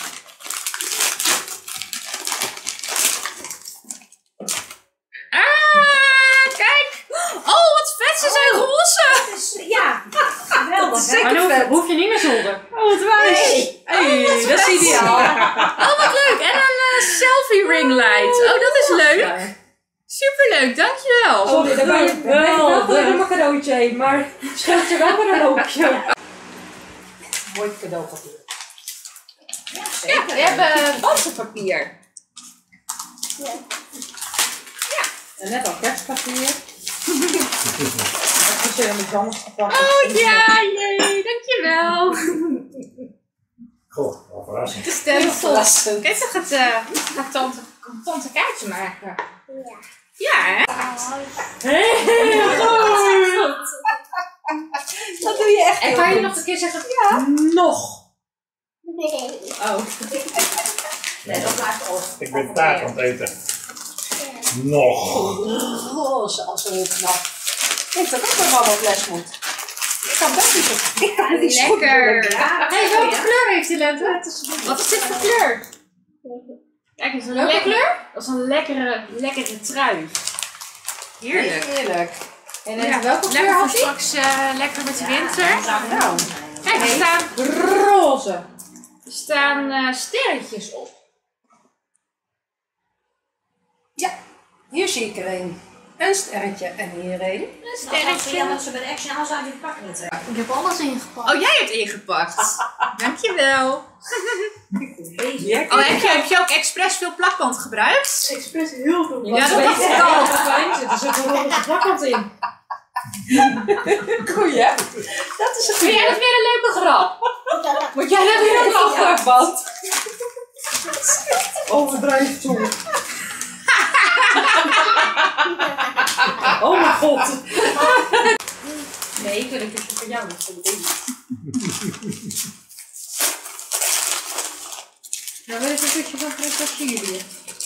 Ah, kijk! Oh, wat vet! Ze zijn roze! Dus, ja, geweldig. Maar nu hoef je niet meer zolder. Oh, wat wijs! Nee. Hey, dat is ideaal. Oh, wat leuk! En een selfie ring light. Oh, dat is leuk. Superleuk, dankjewel. Sorry, daar ben je wel een cadeautje heen, maar scheelt je wel weer een hoopje. Mooi cadeaupapier. Ja, we hebben wantenpapier. En net al kerstpapier. Dat is er met anders gepakt. Oh ja, jee, dankjewel. Goh, wel verrassend. De stempel. Kijk, toch gaat tante kaartje maken. Ja, hè? Heel goed! Dat doe je echt En kan je nog een keer zeggen, ja? Nog. Nee. Oh. Nee, dat blijft over. Ik ben taart aan het eten. Nog. Roze als een knap. Ik dat ook bij mama op les moet. Ik kan best niet zo. Ik kan niet zo goed Lekker. doen. Hey, welke kleur heeft die lente? Wat is dit voor kleur? Kijk eens, een leuke kleur? Dat is een lekkere trui. Heerlijk. Heerlijk. En Ja, welke kleur lekker voor had die? straks lekker met de winter. Nou, Kijk, er roze. staan sterretjes op. Ja, hier zie ik er een. Een sterretje en hier een. Een Ja, sterretje. dat ze bij de Action House uit die pakken niet. Ik heb alles ingepakt. Oh, jij hebt ingepakt. Dankjewel. Oh, heb je ook expres veel plakband gebruikt? Expres heel veel. Ja, dat dacht ik al. Er zit een roze plakkant in. Goeie, hè? Dat is een Vind jij dat weer een leuke grap? Want jij hebt weer een afdruikband. Overdrijf toe. Oh mijn god. Nee, ik wil een kusje van jou, niet van de baby. Nou wil ik een kusje van prinses Julia.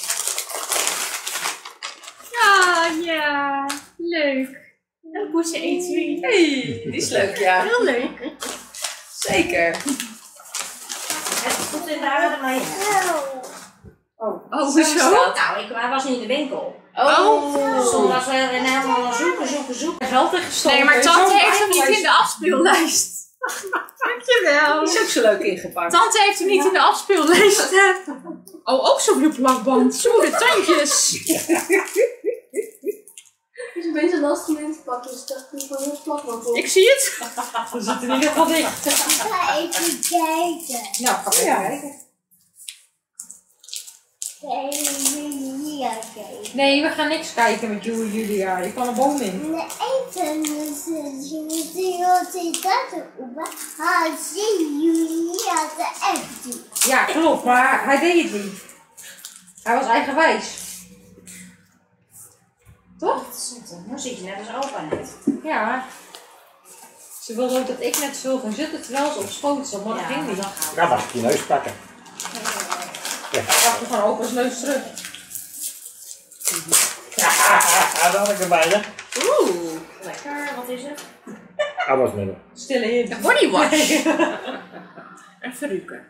Ja, leuk. Een poesje etui. Hey, die is leuk, ja. Heel leuk. Zeker. Het is goed in de aarde, maar Oh, hoezo? Nou, hij was niet in de winkel. Oh. Soms was we helemaal zoeken. geld in gestoken. Nee, maar tante heeft hem niet in de afspeellijst. Dankjewel. Die is ook zo leuk ingepakt. Tante heeft hem niet in de afspeellijst. Oh, ook zo'n plakband. Zo, de tandjes. Het is een beetje lastig om in te pakken, dus ik dacht ik gewoon heel plakband op. Ik zie het. We zitten in ieder geval dicht. Ik ga even kijken. Nou, ga maar kijken. Hier kijken. Nee, we gaan niks kijken met Julia. Je kan een boom in. Nee, even Julia de echt doen. Ja, klopt, maar hij deed het niet. Hij was eigenwijs. Toch? Nu zit je net als opa net. Ja. Ze wilde ook dat ik net zo gaan zitten terwijl ze op schoot zat, maar dat ging niet. Ja, mag ik je neus pakken? Ik dacht van opa's neus terug. Ja, dat had ik erbij, hè? Oeh. Lekker, wat is het? Allesmiddel. Stille heer. Een bodywash. Even ruiken.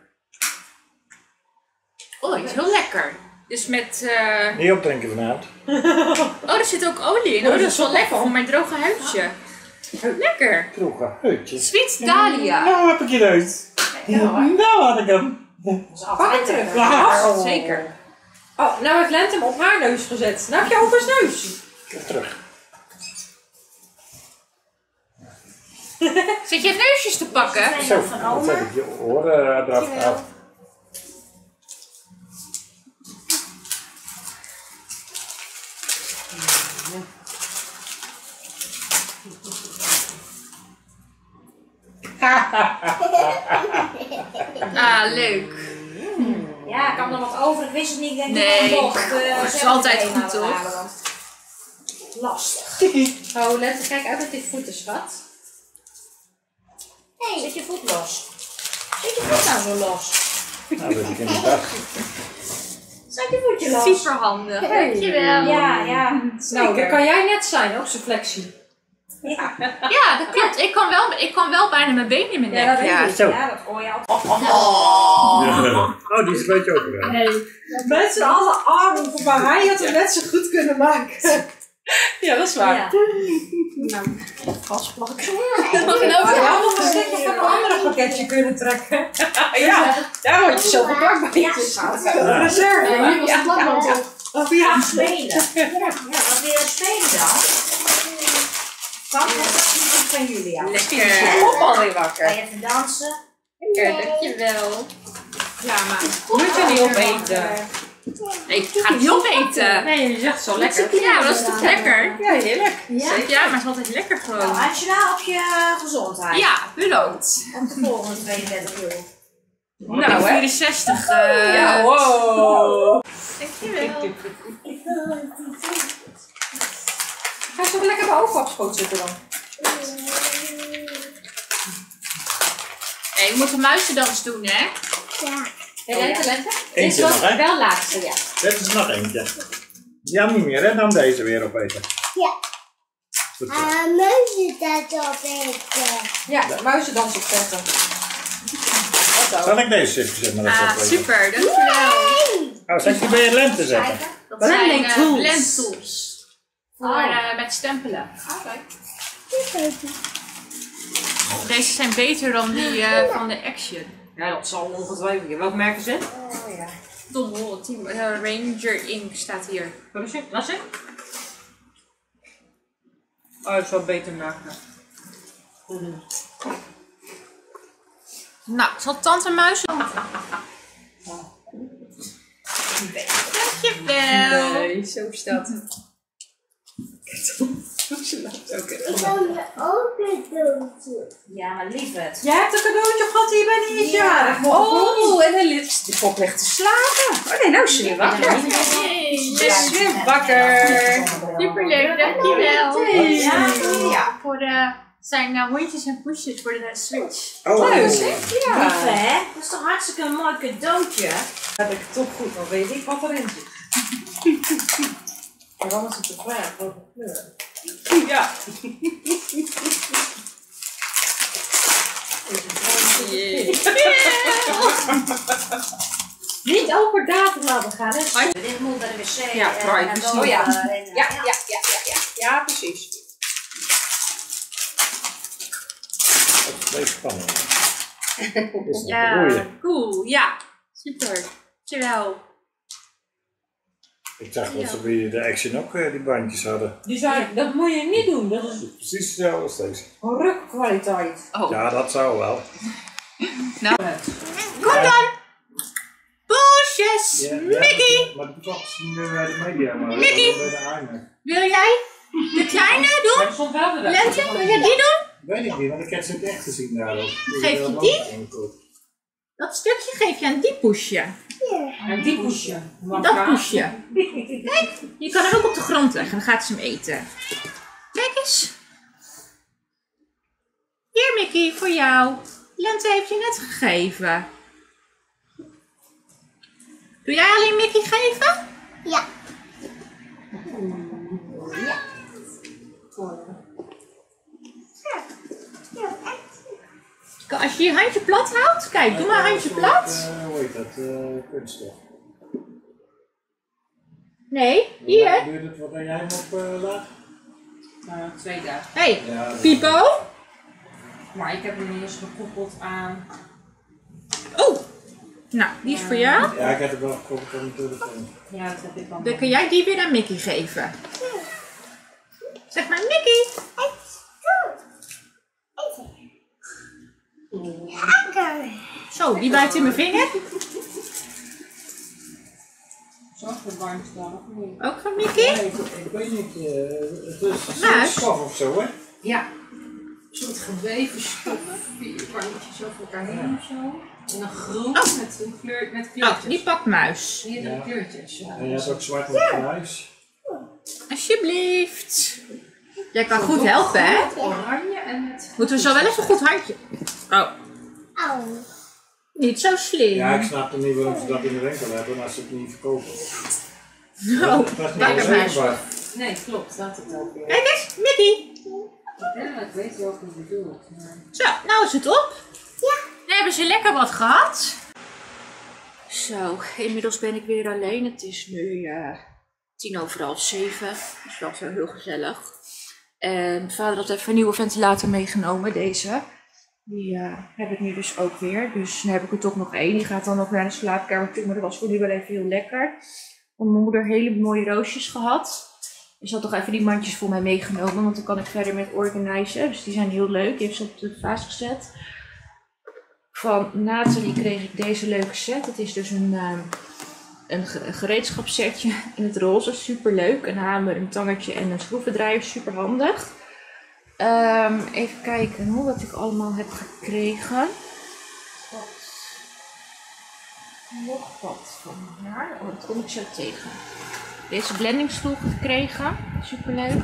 Oh, die is heel lekker. Dus met... Niet opdrinken vanavond. Oh, er zit ook olie in. Oh, dat is wel lekker voor mijn droge huidje. Lekker. Droge heutjes. Sweet Dahlia. Nou heb ik je neus. Nou had ik hem. Pak hem terug. Ja. Zeker. Oh, nou heeft Lent hem op haar neus gezet. Nou heb je opa's neus. Terug. Zit je neusjes te pakken? Zo, wat heb ik je oren eraf gehaald. Ah, leuk. Ja, ik had nog wat over. Ik wist het niet. Ik denk, Nee, nog, het is altijd goed, toch? Lastig. Oh, Lent, kijk uit met die voeten, schat. Hey, zit je voet los? Zit je voet nou zo los? Nou, dat is in de tas. Zit je voetje los? Super handig. Dankjewel. Ja. Nou, dat kan jij net zijn, ook zijn flexie. Ja, dat klopt. Ik kan wel bijna mijn benen in mijn nek. Ja, dat weet Ja. ik. Zo. Ja, dat hoor je altijd. Oh. Oh, die is een beetje open. Nee. Met z'n allen armen op, maar hij had het net zo goed kunnen maken. Ja, dat is waar. Ja. Nou, vastplakken. Mag je Had je nog een stukje van een andere pakketje kunnen trekken? Ja, daar word je zo geplakbandjes aan. Reserve. Ja, hier was de plakband op. Of ja. Spelen. Ja, wat wil je spelen dan? Wat is van Julia? Lekker. Kom alweer Ga wakker. je even dansen? Lekker, dankjewel. Ja, maar moet je niet opeten? Nee, ik ga niet opeten. Nee, je zegt zo lekker. Ja, maar dat is toch lekker? Ja, heerlijk. Ja? Ja, maar het is altijd lekker Nou, gewoon. Angela, op je gezondheid. Ja, beloond. Op de volgende 32 uur. Nou, 64. Ja, wow. Dankjewel. Ga je zo lekker bij ogen op schoot zitten dan? Nee, we moeten muizendans doen, hè? Ja. Ja, Lente? Eentje nog, hè? Wel laatste, ja. Dit is nog eentje. Ja, niet meer, hè? Dan deze weer opeten. Ja. Goed zo. Muizen dat opeten. Ja, de muizendans opzetten. Zal ik deze even maar even opeten? Super, dankjewel. Oh, zal ik die bij je lente zetten? Dat Blending zijn tools. blendtools. Voor met stempelen. Deze zijn beter dan die van de Action. Ja, dat zal ongetwijfeld. Welke merken zijn? Oh ja. Tom Holland, Ranger Ink staat hier. Laat zien. Oh, dat is wel beter maken. Nou, zal tante muizen. Dankjewel. Nee, zo staat het. Ik kan ook een doosje. Ja, maar lieverd. Jij hebt een cadeautje gehad, hier ben je niet jarig. Oh, en de pop ligt te slapen. Oh nee, nou is ze weer wakker. Ze is weer wakker. Superleuk, dankjewel. Ja. Voor de zijn hondjes en poesjes voor de Switch. Oh, Leuk. Lieve, Ja. hè? Dat is toch hartstikke een mooi cadeautje? Heb ik toch goed, dan weet ik wat erin zit. Maar dan is het de vraag welke kleur. Ja. Niet over datum laten gaan, hè? Dit moet bij de wc. Ja, en privacy. dan, Oh ja. ja. Ja, precies. dat is beetje spannend. Dit is Ja, roeien. cool. Ja, super. Dankjewel. Ik zag dat ze bij de Action ook die bandjes hadden. Die zei, dat moet je niet doen. Dat is Precies hetzelfde als deze. rukkwaliteit. Oh, Ja, dat zou wel. kom dan. Poesjes. Ja, Mickey. Maar dat was bij de media, maar Mickey. bij de Heine. Wil jij de kleine doen? Dat stond wel erbij. Lentje, wil jij die doen? Weet ik niet, want ik heb ze ook echt gezien daar ook. Geef je die? Dat stukje geef je aan die poesje. En die poesje. Dat poesje. Kijk, je kan hem ook op de grond leggen, dan gaat ze hem eten. Kijk eens. Hier Mickey, voor jou. Lente heeft je net gegeven. Doe jij alleen Mickey geven? Ja. Als je je handje plat houdt, kijk, doe maar handje plat. Hoe heet dat? Kunststof. Nee, hier. Doe je dat wat jij hem op laat? 2 dagen. Hey, Ja, dat- Pipo. Maar ik heb hem eerst gekoppeld aan. Oh, nou, die is voor jou. Ja, ik heb het wel gekoppeld aan de telefoon. Ja, dat heb ik dan. Dan kun jij die weer aan Mickey geven. Zeg maar Mickey. Zo, die bijt in mijn vinger. Zorg voor warmte dan, of niet? Ook van Mickey. Nee, ik weet niet. Het is Muis. stof of zo, hè? Ja. Een soort geweven stof. 4 kantjes over elkaar heen of zo. En dan groen met een kleur, met Oh, kleurtjes. die pakt muis. Meerdere kleurtjes. Ja. En je hebt ook zwart met grijs. Alsjeblieft. Jij kan goed helpen, hè? Oranje en met. Moeten we zo wel even goed handje. Oh, Au. niet zo slim. Ja, ik snap niet waarom ze dat in de winkel hebben als ze het niet verkopen. Oh, Dat is niet lekker muis. onzekerbaar. Nee, klopt, dat het ook weer. Kijk eens, Mickey. Ja, ik weet welke je bedoelt. Maar... Zo, nou is het op. Ja. Dan hebben ze lekker wat gehad. Zo, inmiddels ben ik weer alleen. Het is nu 7:10. Dus wel zo heel gezellig. En mijn vader had even een nieuwe ventilator meegenomen, deze. Die heb ik nu dus ook weer. Dus dan heb ik er toch nog één. Die gaat dan nog naar de slaapkamer toe. Maar dat was voor nu wel even heel lekker. Want mijn moeder hele mooie roosjes gehad. Dus had toch even die mandjes voor mij meegenomen. Want dan kan ik verder met organizen. Dus die zijn heel leuk. Die heeft ze op de vaas gezet. Van Nathalie kreeg ik deze leuke set. Het is dus een gereedschapssetje in het roze. Super leuk. Een hamer, een tangetje en een schroevendraaier. Super handig. Even kijken wat ik allemaal heb gekregen. Nog wat van haar. Oh, dat kom ik zo tegen. Deze blendingsstoel gekregen. Super leuk.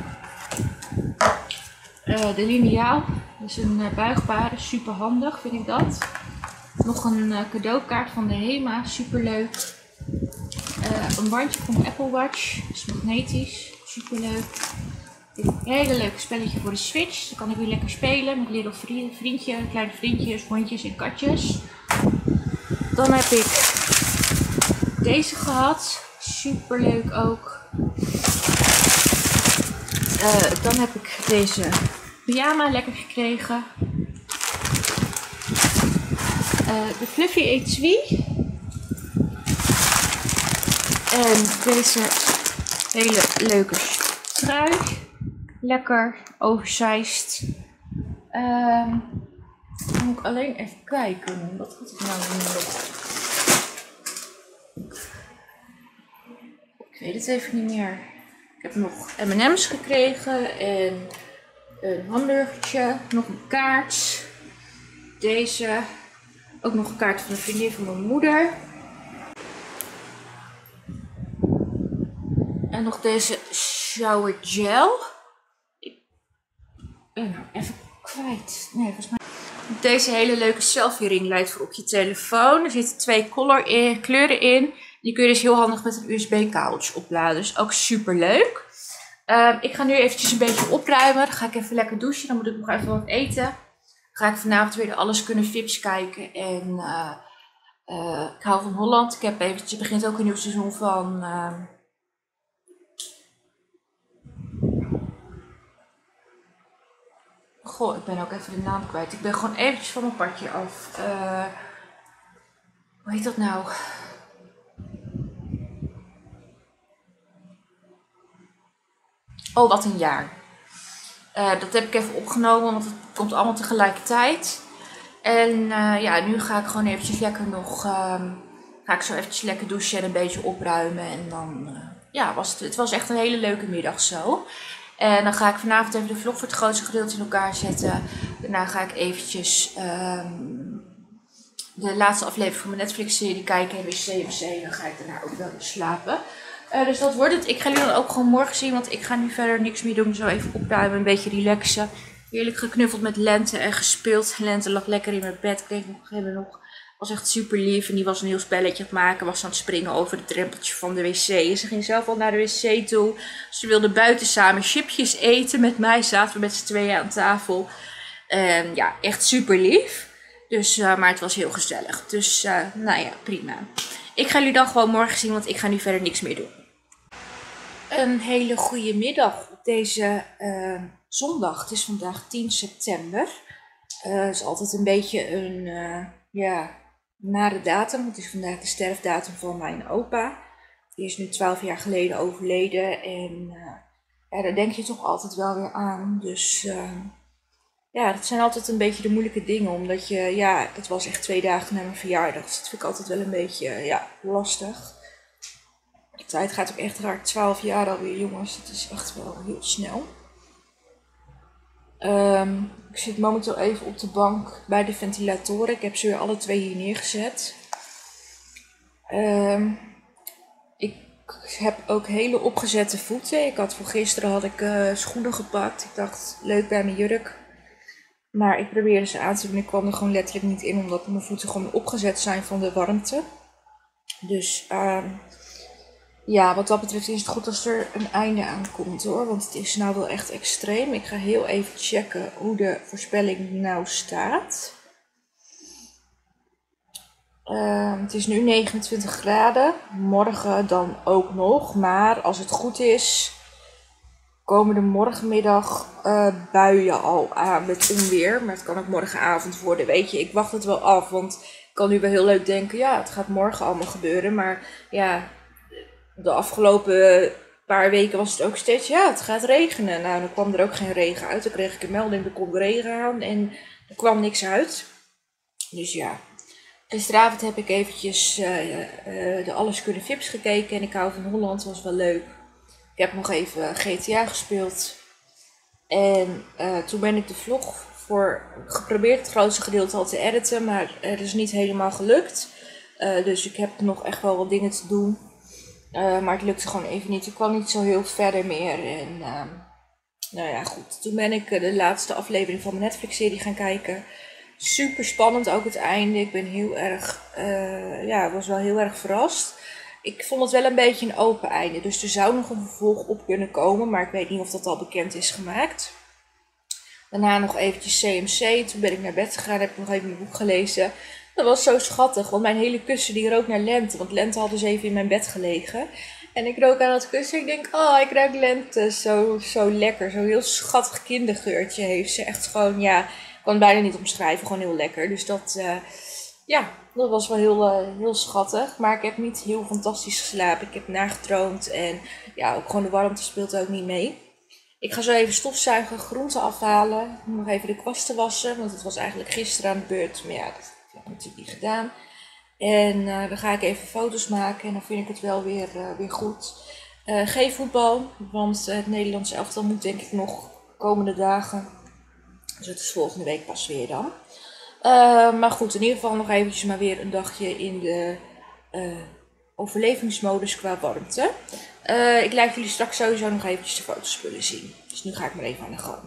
De liniaal. Dat is een buigbare. Super handig vind ik dat. Nog een cadeaukaart van de HEMA. Super leuk. Een bandje van de Apple Watch. Dat is magnetisch. Super leuk. Een hele leuke spelletje voor de Switch. Dan kan ik weer lekker spelen met little vriendje, kleine vriendjes, hondjes en katjes. Dan heb ik deze gehad. Super leuk ook. Dan heb ik deze pyjama lekker gekregen. De Fluffy Etui. En deze hele leuke trui. Lekker, oversized. Dan moet ik alleen even kijken. Wat had ik nou nog? Ik weet het even niet meer. Ik heb nog M&M's gekregen en een hamburgertje. Nog een kaart. Deze. Ook nog een kaart van een vriendin van mijn moeder. En nog deze shower gel. Ik ben nou even kwijt. Nee, volgens mij. Deze hele leuke selfie ringlight voor op je telefoon. Er zitten 2 kleuren in. Die kun je dus heel handig met een USB-kabeltje opladen. Dus ook super leuk. Ik ga nu eventjes een beetje opruimen. Dan ga ik even lekker douchen. Dan moet ik nog even wat eten. Dan ga ik vanavond weer de Alles Kunnen Vips kijken. En ik hou van Holland. Ik heb eventjes, begint ook een nieuw seizoen van... Goh, ik ben ook even de naam kwijt. Ik ben gewoon eventjes van mijn padje af. Hoe heet dat nou? Oh, wat een jaar. Dat heb ik even opgenomen, want het komt allemaal tegelijkertijd. En ja, nu ga ik gewoon eventjes lekker nog... ga ik zo eventjes lekker douchen en een beetje opruimen. En dan... ja, het was echt een hele leuke middag zo. En dan ga ik vanavond even de vlog voor het grootste gedeelte in elkaar zetten. Daarna ga ik eventjes de laatste aflevering van mijn Netflix-serie kijken. En WC. Dan ga ik daarna ook wel weer slapen. Dus dat wordt het. Ik ga jullie dan ook gewoon morgen zien. Want ik ga nu verder niks meer doen. Zo even opruimen, een beetje relaxen. Heerlijk geknuffeld met Lente en gespeeld. Lente lag lekker in mijn bed. Kreeg nog was echt super lief. En die was een heel spelletje aan het maken. Was aan het springen over het drempeltje van de wc. En ze ging zelf al naar de wc toe. Ze wilde buiten samen chipjes eten met mij. Zaten we met z'n tweeën aan tafel. En ja, echt super lief. Dus, maar het was heel gezellig. Dus, nou ja, prima. Ik ga jullie dan gewoon morgen zien. Want ik ga nu verder niks meer doen. Een hele goede middag op deze zondag. Het is vandaag 10 september. Het is altijd een beetje een... ja, nare datum, want het is vandaag de sterfdatum van mijn opa. Die is nu 12 jaar geleden overleden en ja, daar denk je toch altijd wel weer aan. Dus ja, dat zijn altijd een beetje de moeilijke dingen, omdat je, ja, het was echt 2 dagen na mijn verjaardag. Dus dat vind ik altijd wel een beetje, ja, lastig. De tijd gaat ook echt raar, 12 jaar alweer, jongens. Het is echt wel heel snel. Ik zit momenteel even op de bank bij de ventilatoren. Ik heb ze weer alle 2 hier neergezet. Ik heb ook hele opgezette voeten. Ik had voor gisteren had ik schoenen gepakt. Ik dacht, leuk bij mijn jurk. Maar ik probeerde ze aan te doen. Ik kwam er gewoon letterlijk niet in, omdat mijn voeten gewoon opgezet zijn van de warmte. Dus ja, wat dat betreft is het goed als er een einde aan komt hoor. Want het is nou wel echt extreem. Ik ga heel even checken hoe de voorspelling nou staat. Het is nu 29 graden. Morgen dan ook nog. Maar als het goed is, komen de morgenmiddag buien al aan met onweer. Maar het kan ook morgenavond worden. Weet je, ik wacht het wel af. Want ik kan nu wel heel leuk denken, ja, het gaat morgen allemaal gebeuren. Maar ja, de afgelopen paar weken was het ook steeds, ja, het gaat regenen. Nou, dan kwam er ook geen regen uit. Dan kreeg ik een melding, er komt regen aan. En er kwam niks uit. Dus ja. Gisteravond heb ik eventjes de Alles Kunnen Vips gekeken en ik hou van Holland, was wel leuk. Ik heb nog even GTA gespeeld en toen ben ik de vlog geprobeerd het grootste gedeelte al te editen, maar het is niet helemaal gelukt. Dus ik heb nog echt wel wat dingen te doen, maar het lukte gewoon even niet. Ik kwam niet zo heel verder meer en nou ja goed, toen ben ik de laatste aflevering van mijn Netflix-serie gaan kijken. Super spannend, ook het einde. Ik ben heel erg, was wel heel erg verrast. Ik vond het wel een beetje een open einde, dus er zou nog een vervolg op kunnen komen, maar ik weet niet of dat al bekend is gemaakt. Daarna nog eventjes CMC, toen ben ik naar bed gegaan, heb ik nog even mijn boek gelezen. Dat was zo schattig, want mijn hele kussen die rook naar Lente, want Lente had dus even in mijn bed gelegen. En ik rook aan dat kussen, ik denk, oh, ik ruik Lente, zo lekker, zo'n heel schattig kindergeurtje heeft ze. Echt gewoon, ja, ik kan het bijna niet omschrijven, gewoon heel lekker. Dus dat, dat was wel heel schattig. Maar ik heb niet heel fantastisch geslapen. Ik heb nagedroomd en ja, ook gewoon de warmte speelt ook niet mee. Ik ga zo even stofzuigen, groenten afhalen. Ik moet nog even de kwasten wassen, want het was eigenlijk gisteren aan de beurt. Maar ja, dat heb ik natuurlijk niet gedaan. En dan ga ik even foto's maken en dan vind ik het wel weer goed. Geen voetbal, want het Nederlandse elftal moet denk ik nog komende dagen. Dus het is volgende week pas weer dan. Maar goed, in ieder geval nog eventjes maar weer een dagje in de overlevingsmodus qua warmte. Ik laat jullie straks sowieso nog eventjes de fotospullen zien. Dus nu ga ik maar even aan de gang.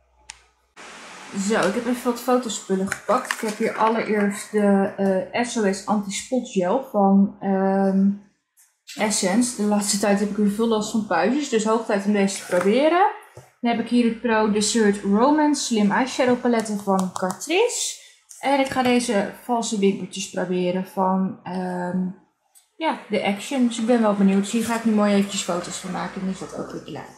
Zo, ik heb even wat fotospullen gepakt. Ik heb hier allereerst de SOS Anti-Spot Gel van Essence. De laatste tijd heb ik weer veel last van puistjes, dus hoog tijd om deze te proberen. Dan heb ik hier het Pro Dessert Romance Slim Eyeshadow paletten van Catrice. En ik ga deze valse wimpeltjes proberen van de Action. Dus ik ben wel benieuwd. Dus hier ga ik nu mooi eventjes foto's van maken. En is dat ook weer klaar.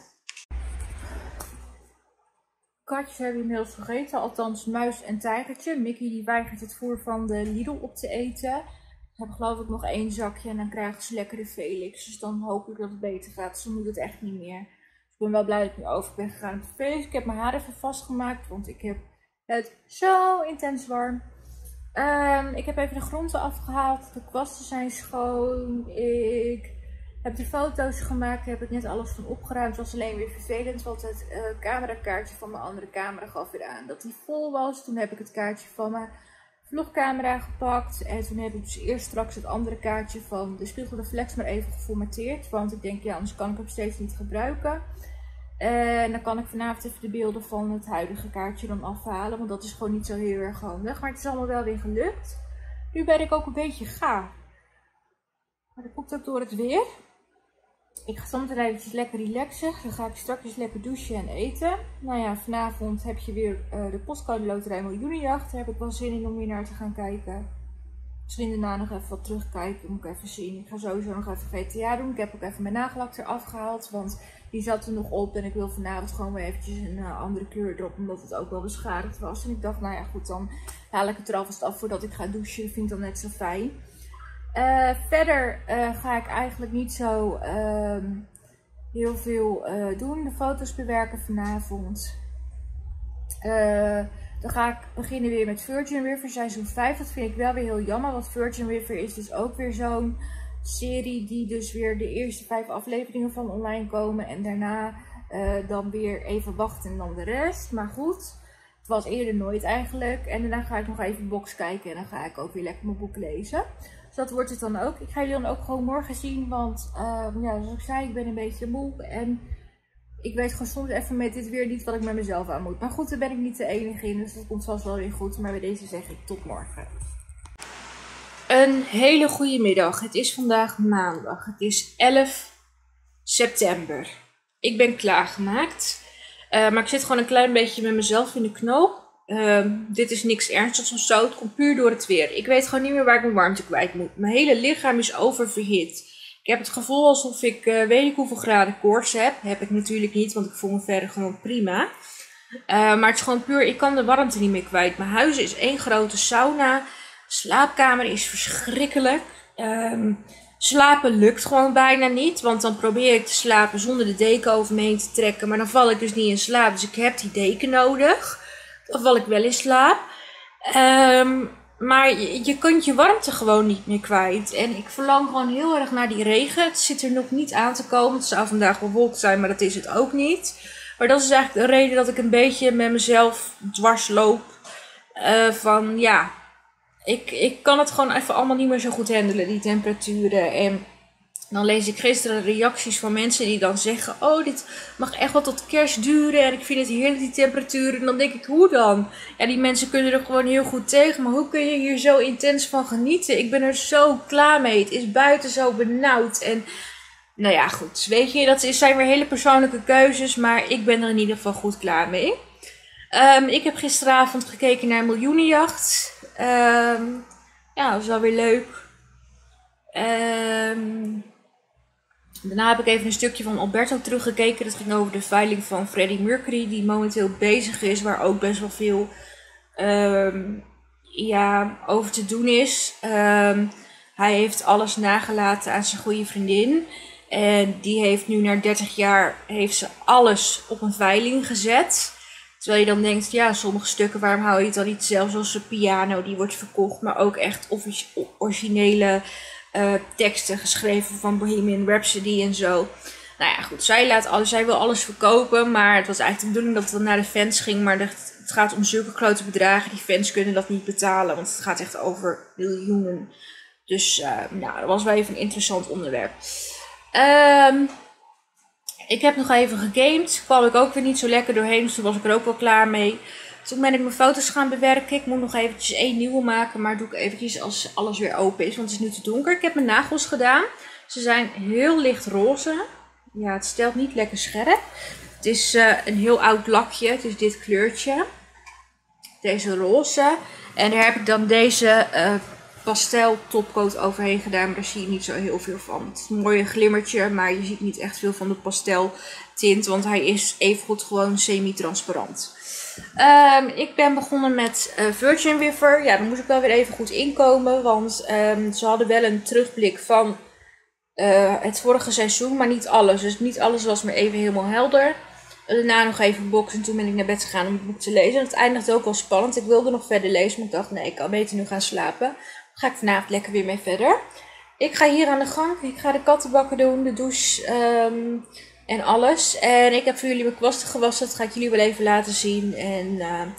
Katjes hebben we inmiddels gegeten. Althans Muis en Tijgertje. Mickey die weigert het voer van de Lidl op te eten. Ik heb geloof ik nog 1 zakje en dan krijgen ze lekker de Felix. Dus dan hoop ik dat het beter gaat. Dus dan moet het echt niet meer. Ik ben wel blij dat ik nu over ben gegaan op de Felix. Ik heb mijn haar even vastgemaakt, want ik heb het zo intens warm. Ik heb even de groenten afgehaald. De kwasten zijn schoon. Ik heb de foto's gemaakt. Daar heb ik net alles van opgeruimd. Het was alleen weer vervelend, want het camerakaartje van mijn andere camera gaf weer aan dat die vol was. Toen heb ik het kaartje van mijn vlogcamera gepakt. En toen heb ik dus eerst straks het andere kaartje van de spiegelreflex maar even geformateerd. Want ik denk, ja, anders kan ik hem steeds niet gebruiken. En dan kan ik vanavond even de beelden van het huidige kaartje dan afhalen. Want dat is gewoon niet zo heel erg handig. Maar het is allemaal wel weer gelukt. Nu ben ik ook een beetje gaar. Maar dat komt ook door het weer. Ik ga soms eventjes lekker relaxen. Dan ga ik straks lekker douchen en eten. Nou ja, vanavond heb je weer de Postcode Loterij Miljoenenjacht. Daar heb ik wel zin in om weer naar te gaan kijken. Misschien daarna nog even wat terugkijken. Moet ik even zien. Ik ga sowieso nog even GTA doen. Ik heb ook even mijn nagellak eraf gehaald. Want die zat er nog op. En ik wil vanavond gewoon weer eventjes een andere kleur erop. Omdat het ook wel beschadigd was. En ik dacht, nou ja goed, dan haal ik het er alvast af voordat ik ga douchen. Dat vind ik dan net zo fijn. Verder ga ik eigenlijk niet zo heel veel doen. De foto's bewerken vanavond. Dan ga ik beginnen weer met Virgin River seizoen 5. Dat vind ik wel weer heel jammer. Want Virgin River is dus ook weer zo'n serie die dus weer de eerste 5 afleveringen van online komen. En daarna dan weer even wachten en dan de rest. Maar goed, het was eerder nooit eigenlijk. En daarna ga ik nog even box kijken. En dan ga ik ook weer lekker mijn boek lezen. Dus dat wordt het dan ook. Ik ga jullie dan ook gewoon morgen zien. Want zoals ik zei, ik ben een beetje moe. En ik weet gewoon soms even met dit weer niet wat ik met mezelf aan moet. Maar goed, daar ben ik niet de enige in. Dus dat komt vast wel weer goed. Maar bij deze zeg ik tot morgen. Een hele goede middag. Het is vandaag maandag. Het is 11 september. Ik ben klaargemaakt. Maar ik zit gewoon een klein beetje met mezelf in de knoop. dit is niks ernstigs of zo. Het komt puur door het weer. Ik weet gewoon niet meer waar ik mijn warmte kwijt moet. Mijn hele lichaam is oververhit. Ik heb het gevoel alsof ik weet ik hoeveel graden koorts heb. Heb ik natuurlijk niet, want ik voel me verder gewoon prima. Maar het is gewoon puur, ik kan de warmte niet meer kwijt. Mijn huis is één grote sauna. De slaapkamer is verschrikkelijk. Slapen lukt gewoon bijna niet. Want dan probeer ik te slapen zonder de deken over me heen te trekken. Maar dan val ik dus niet in slaap. Dus ik heb die deken nodig. Dan val ik wel in slaap. Maar je kunt je warmte gewoon niet meer kwijt. En ik verlang gewoon heel erg naar die regen. Het zit er nog niet aan te komen. Het zou vandaag bewolkt zijn, maar dat is het ook niet. Maar dat is eigenlijk de reden dat ik een beetje met mezelf dwars loop. Van ja, ik kan het gewoon even allemaal niet meer zo goed handelen, die temperaturen. En dan lees ik gisteren reacties van mensen die dan zeggen, oh, dit mag echt wel tot kerst duren en ik vind het heerlijk, die temperaturen. En dan denk ik, hoe dan? Ja, die mensen kunnen er gewoon heel goed tegen, maar hoe kun je hier zo intens van genieten? Ik ben er zo klaar mee. Het is buiten zo benauwd. En nou ja, goed. Weet je, dat zijn weer hele persoonlijke keuzes, maar ik ben er in ieder geval goed klaar mee. Ik heb gisteravond gekeken naar Miljoenenjacht. Ja, dat was wel weer leuk. Daarna heb ik even een stukje van Alberto teruggekeken. Dat ging over de veiling van Freddie Mercury, die momenteel bezig is, waar ook best wel veel over te doen is. Hij heeft alles nagelaten aan zijn goede vriendin. En die heeft nu na 30 jaar heeft ze alles op een veiling gezet. Terwijl je dan denkt, ja, sommige stukken, waarom hou je het dan niet zelf? Zoals een piano, die wordt verkocht. Maar ook echt originele teksten geschreven van Bohemian Rhapsody en zo. Nou ja, goed, zij wil alles verkopen. Maar het was eigenlijk de bedoeling dat het dan naar de fans ging. Maar het gaat om zulke grote bedragen. Die fans kunnen dat niet betalen. Want het gaat echt over miljoenen. Dus dat was wel even een interessant onderwerp. Ik heb nog even gegamed. Kwam ik ook weer niet zo lekker doorheen. Dus toen was ik er ook wel klaar mee. Toen ben ik mijn foto's gaan bewerken. Ik moet nog eventjes 1 nieuwe maken. Maar doe ik eventjes als alles weer open is. Want het is nu te donker. Ik heb mijn nagels gedaan. Ze zijn heel licht roze. Ja, het stelt niet lekker scherp. Het is een heel oud lakje. Het is dit kleurtje. Deze roze. En daar heb ik dan deze pastel topcoat overheen gedaan, maar daar zie je niet zo heel veel van. Het is een mooie glimmertje, maar je ziet niet echt veel van de pastel tint, want hij is evengoed gewoon semi-transparant. Ik ben begonnen met Virgin River. Ja, dan moest ik wel weer even goed inkomen, want ze hadden wel een terugblik van het vorige seizoen, maar niet alles. Dus niet alles was meer even helemaal helder. Daarna nog even boksen en toen ben ik naar bed gegaan om het boek te lezen. En het eindigde ook wel spannend. Ik wilde nog verder lezen, maar ik dacht nee, ik kan beter nu gaan slapen. Daar ga ik vanavond lekker weer mee verder. Ik ga hier aan de gang. Ik ga de kattenbakken doen, de douche en alles. En ik heb voor jullie mijn kwasten gewassen. Dat ga ik jullie wel even laten zien. En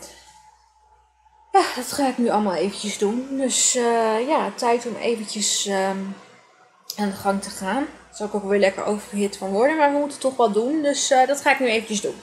dat ga ik nu allemaal eventjes doen. Dus tijd om eventjes aan de gang te gaan. Daar zal ik ook weer lekker overhit van worden. Maar we moeten het toch wel doen. Dus dat ga ik nu eventjes doen.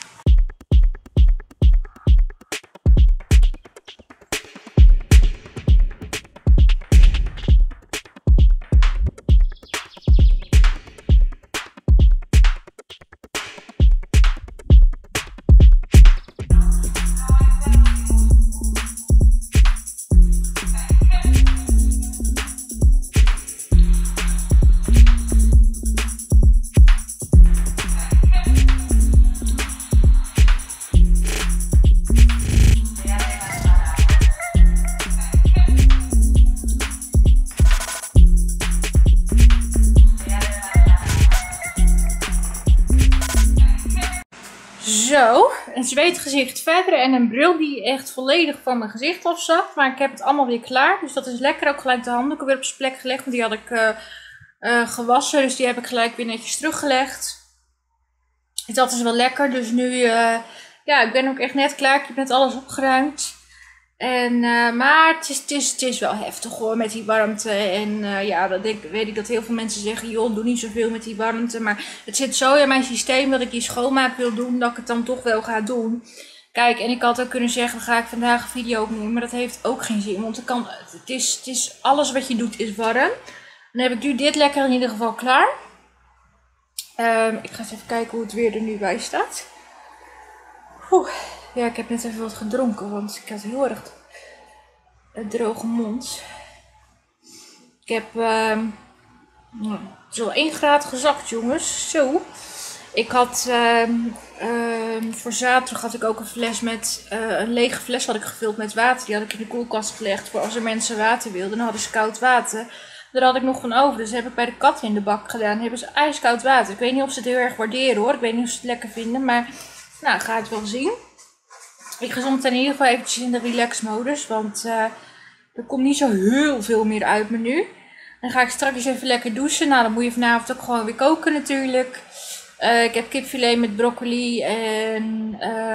Zo, een zweetgezicht verder en een bril die echt volledig van mijn gezicht afzakt. Maar ik heb het allemaal weer klaar, dus dat is lekker. Ook gelijk de handdoeken weer op zijn plek gelegd, want die had ik gewassen. Dus die heb ik gelijk weer netjes teruggelegd. Dus dat is wel lekker, dus nu, ik ben ook echt net klaar. Ik heb net alles opgeruimd. En, maar het is wel heftig hoor, met die warmte. En weet ik dat heel veel mensen zeggen, joh, doe niet zoveel met die warmte. Maar het zit zo in mijn systeem dat ik die schoonmaak wil doen, dat ik het dan toch wel ga doen. Kijk, en ik had ook kunnen zeggen, dan ga ik vandaag een video opnemen. Maar dat heeft ook geen zin, want het is alles wat je doet is warm. Dan heb ik nu dit lekker in ieder geval klaar. Ik ga eens even kijken hoe het weer er nu bij staat. Ja, ik heb net even wat gedronken, want ik had heel erg een droge mond. Ik heb zo 1 graad gezakt, jongens. Zo. Ik had voor zaterdag had ik ook een fles met een lege fles had ik gevuld met water. Die had ik in de koelkast gelegd voor als er mensen water wilden. Dan hadden ze koud water. Daar had ik nog van over. Dus heb ik bij de katten in de bak gedaan. Dan hebben ze ijskoud water. Ik weet niet of ze het heel erg waarderen hoor. Ik weet niet of ze het lekker vinden. Maar nou, ga het wel zien. Ik ga zometeen in ieder geval eventjes in de relax modus. Want er komt niet zo heel veel meer uit me nu. Dan ga ik straks even lekker douchen. Nou, dan moet je vanavond ook gewoon weer koken natuurlijk. Ik heb kipfilet met broccoli en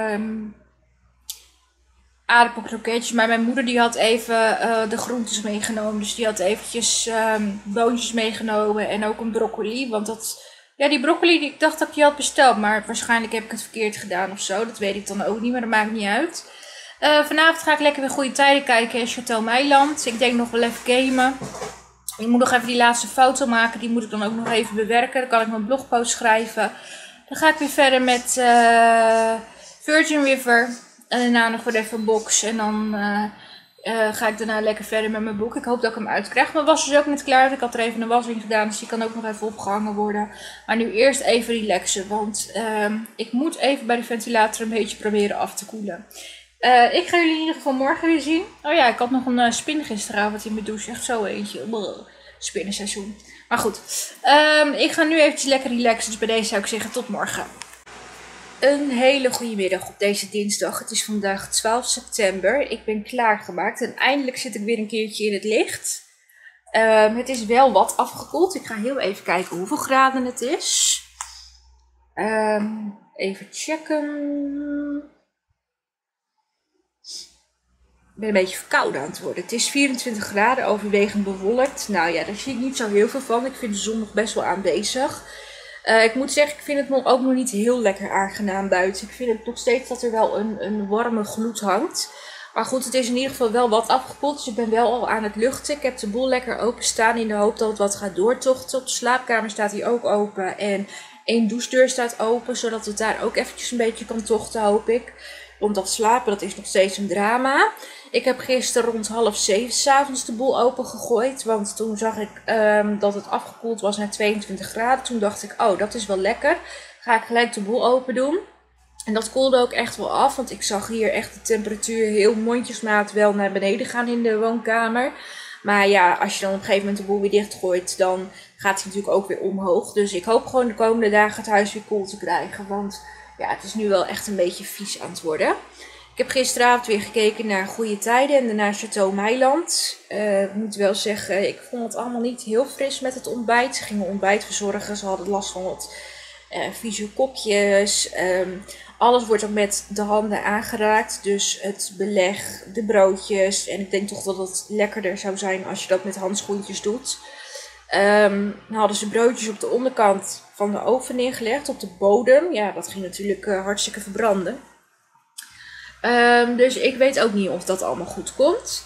aardappelkroketjes. Maar mijn moeder die had even de groentes meegenomen. Dus die had eventjes boontjes meegenomen en ook een broccoli. Want die broccoli, ik dacht dat ik die had besteld. Maar waarschijnlijk heb ik het verkeerd gedaan of zo. Dat weet ik dan ook niet, maar dat maakt niet uit. Vanavond ga ik lekker weer Goede Tijden kijken in Château Meiland. Ik denk nog wel even gamen. Ik moet nog even die laatste foto maken. Die moet ik dan ook nog even bewerken. Dan kan ik mijn blogpost schrijven. Dan ga ik weer verder met Virgin River. En daarna nog weer even box. En dan ga ik daarna lekker verder met mijn boek. Ik hoop dat ik hem uitkrijg. Mijn was is ook net klaar. Ik had er even een was in gedaan. Dus die kan ook nog even opgehangen worden. Maar nu eerst even relaxen. Want ik moet even bij de ventilator een beetje proberen af te koelen. Ik ga jullie in ieder geval morgen weer zien. Oh ja, ik had nog een spin gisteravond in mijn douche. Echt zo eentje. Spinnenseizoen. Maar goed. Ik ga nu eventjes lekker relaxen. Dus bij deze zou ik zeggen tot morgen. Een hele goede middag op deze dinsdag. Het is vandaag 12 september. Ik ben klaargemaakt. En eindelijk zit ik weer een keertje in het licht. Het is wel wat afgekoeld. Ik ga heel even kijken hoeveel graden het is. Even checken. Ik ben een beetje verkouden aan het worden. Het is 24 graden, overwegend bewolkt. Nou ja, daar zie ik niet zo heel veel van. Ik vind de zon nog best wel aanwezig. Ik moet zeggen, ik vind het ook nog niet heel lekker aangenaam buiten. Ik vind het nog steeds dat er wel een warme gloed hangt. Maar goed, het is in ieder geval wel wat afgekoeld. Dus ik ben wel al aan het luchten. Ik heb de boel lekker openstaan in de hoop dat het wat gaat doortochten. Op de slaapkamer staat hij ook open. En 1 douchedeur staat open, zodat het daar ook eventjes een beetje kan tochten, hoop ik. Want dat slapen, dat is nog steeds een drama. Ik heb gisteren rond 6:30 s'avonds de boel open gegooid. Want toen zag ik dat het afgekoeld was naar 22 graden. Toen dacht ik, oh, dat is wel lekker. Ga ik gelijk de boel open doen. En dat koelde ook echt wel af. Want ik zag hier echt de temperatuur heel mondjesmaat wel naar beneden gaan in de woonkamer. Maar ja, als je dan op een gegeven moment de boel weer dichtgooit, dan gaat hij natuurlijk ook weer omhoog. Dus ik hoop gewoon de komende dagen het huis weer koel te krijgen. Want ja, het is nu wel echt een beetje vies aan het worden. Ik heb gisteravond weer gekeken naar Goede Tijden en daarna Château Meiland. Ik moet wel zeggen, ik vond het allemaal niet heel fris met het ontbijt. Ze gingen ontbijt verzorgen, ze hadden last van wat vieze kopjes. Alles wordt ook met de handen aangeraakt. Dus het beleg, de broodjes. En ik denk toch dat het lekkerder zou zijn als je dat met handschoentjes doet. Dan hadden ze broodjes op de onderkant van de oven neergelegd, op de bodem. Ja, dat ging natuurlijk hartstikke verbranden. Dus ik weet ook niet of dat allemaal goed komt.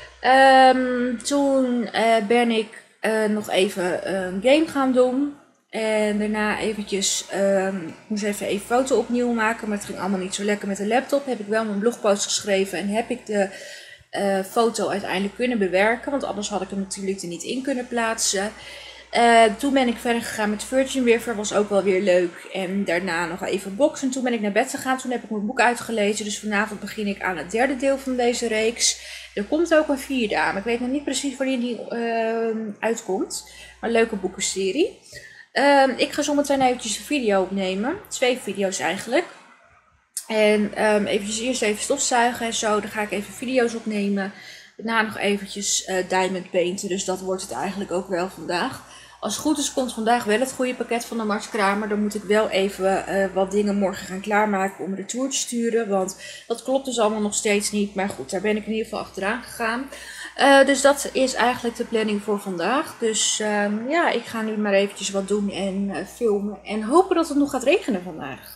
Toen ben ik nog even een game gaan doen. En daarna eventjes, ik moest even een foto opnieuw maken. Maar het ging allemaal niet zo lekker met de laptop. Heb ik wel mijn blogpost geschreven en heb ik de foto uiteindelijk kunnen bewerken. Want anders had ik hem natuurlijk er niet in kunnen plaatsen. Toen ben ik verder gegaan met Virgin River, was ook wel weer leuk. En daarna nog even boksen. Toen ben ik naar bed gegaan, toen heb ik mijn boek uitgelezen. Dus vanavond begin ik aan het 3e deel van deze reeks. Er komt ook een 4e aan. Ik weet nog niet precies wanneer die uitkomt. Maar een leuke boekenserie. Ik ga zometeen eventjes een video opnemen. 2 video's eigenlijk. En eventjes eerst even stofzuigen en zo. Dan ga ik even video's opnemen. Daarna nog eventjes diamond painten. Dus dat wordt het eigenlijk ook wel vandaag. Als het goed is komt vandaag wel het goede pakket van de Mars Kramer. Dan moet ik wel even wat dingen morgen gaan klaarmaken om retour te sturen. Want dat klopt dus allemaal nog steeds niet. Maar goed, daar ben ik in ieder geval achteraan gegaan. Dus dat is eigenlijk de planning voor vandaag. Dus ja, ik ga nu maar eventjes wat doen en filmen. En hopen dat het nog gaat regenen vandaag.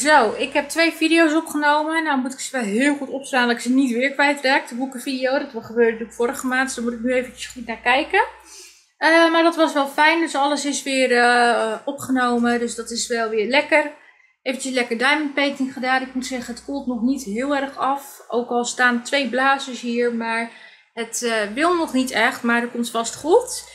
Zo, ik heb 2 video's opgenomen. Nou moet ik ze wel heel goed opslaan dat ik ze niet weer kwijtraak. De boekenvideo, dat gebeurde natuurlijk vorige maand. Dus daar moet ik nu eventjes goed naar kijken. Maar dat was wel fijn. Dus alles is weer opgenomen. Dus dat is wel weer lekker. Eventjes lekker diamond painting gedaan. Ik moet zeggen, het koelt nog niet heel erg af. Ook al staan 2 blazers hier. Maar het wil nog niet echt. Maar dat komt vast goed.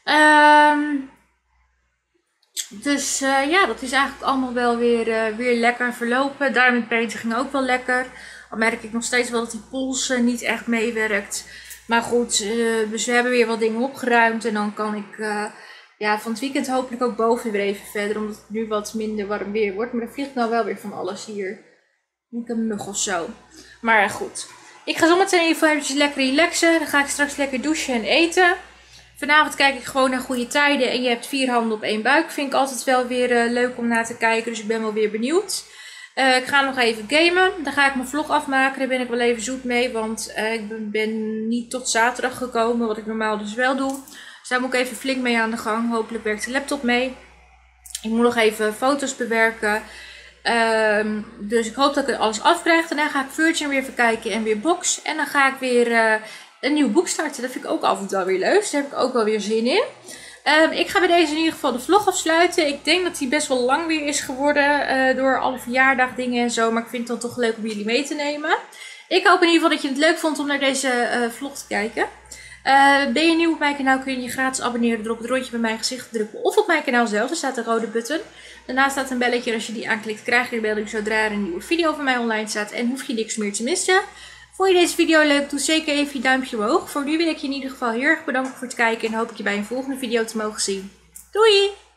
Dus ja, dat is eigenlijk allemaal wel weer lekker verlopen. Diamond painting ging ook wel lekker. Al merk ik nog steeds wel dat die pols niet echt meewerkt. Maar goed, dus we hebben weer wat dingen opgeruimd. En dan kan ik van het weekend hopelijk ook boven weer even verder. Omdat het nu wat minder warm weer wordt. Maar er vliegt nou wel weer van alles hier. Ik een mug of zo. Maar goed. Ik ga zometeen even eventjes lekker relaxen. Dan ga ik straks lekker douchen en eten. Vanavond kijk ik gewoon naar Goede Tijden. En je hebt 4 handen op 1 buik. Vind ik altijd wel weer leuk om naar te kijken. Dus ik ben wel weer benieuwd. Ik ga nog even gamen. Dan ga ik mijn vlog afmaken. Daar ben ik wel even zoet mee. Want ik ben niet tot zaterdag gekomen. Wat ik normaal dus wel doe. Dus daar moet ik even flink mee aan de gang. Hopelijk werkt de laptop mee. Ik moet nog even foto's bewerken. Dus ik hoop dat ik alles afkrijg. Daarna ga ik Virgin weer even kijken en weer Box. En dan ga ik weer een nieuw boek starten. Dat vind ik ook altijd wel weer leuk. Dus daar heb ik ook wel weer zin in. Ik ga bij deze in ieder geval de vlog afsluiten. Ik denk dat die best wel lang weer is geworden. Door alle verjaardagdingen en zo. Maar ik vind het dan toch leuk om jullie mee te nemen. Ik hoop in ieder geval dat je het leuk vond om naar deze vlog te kijken. Ben je nieuw op mijn kanaal, kun je je gratis abonneren door op het rondje bij mijn gezicht te drukken. Of op mijn kanaal zelf, er staat een rode button. Daarnaast staat een belletje en als je die aanklikt krijg je de melding zodra er een nieuwe video van mij online staat. En hoef je niks meer te missen. Vond je deze video leuk, doe zeker even je duimpje omhoog. Voor nu wil ik je in ieder geval heel erg bedanken voor het kijken en hoop ik je bij een volgende video te mogen zien. Doei!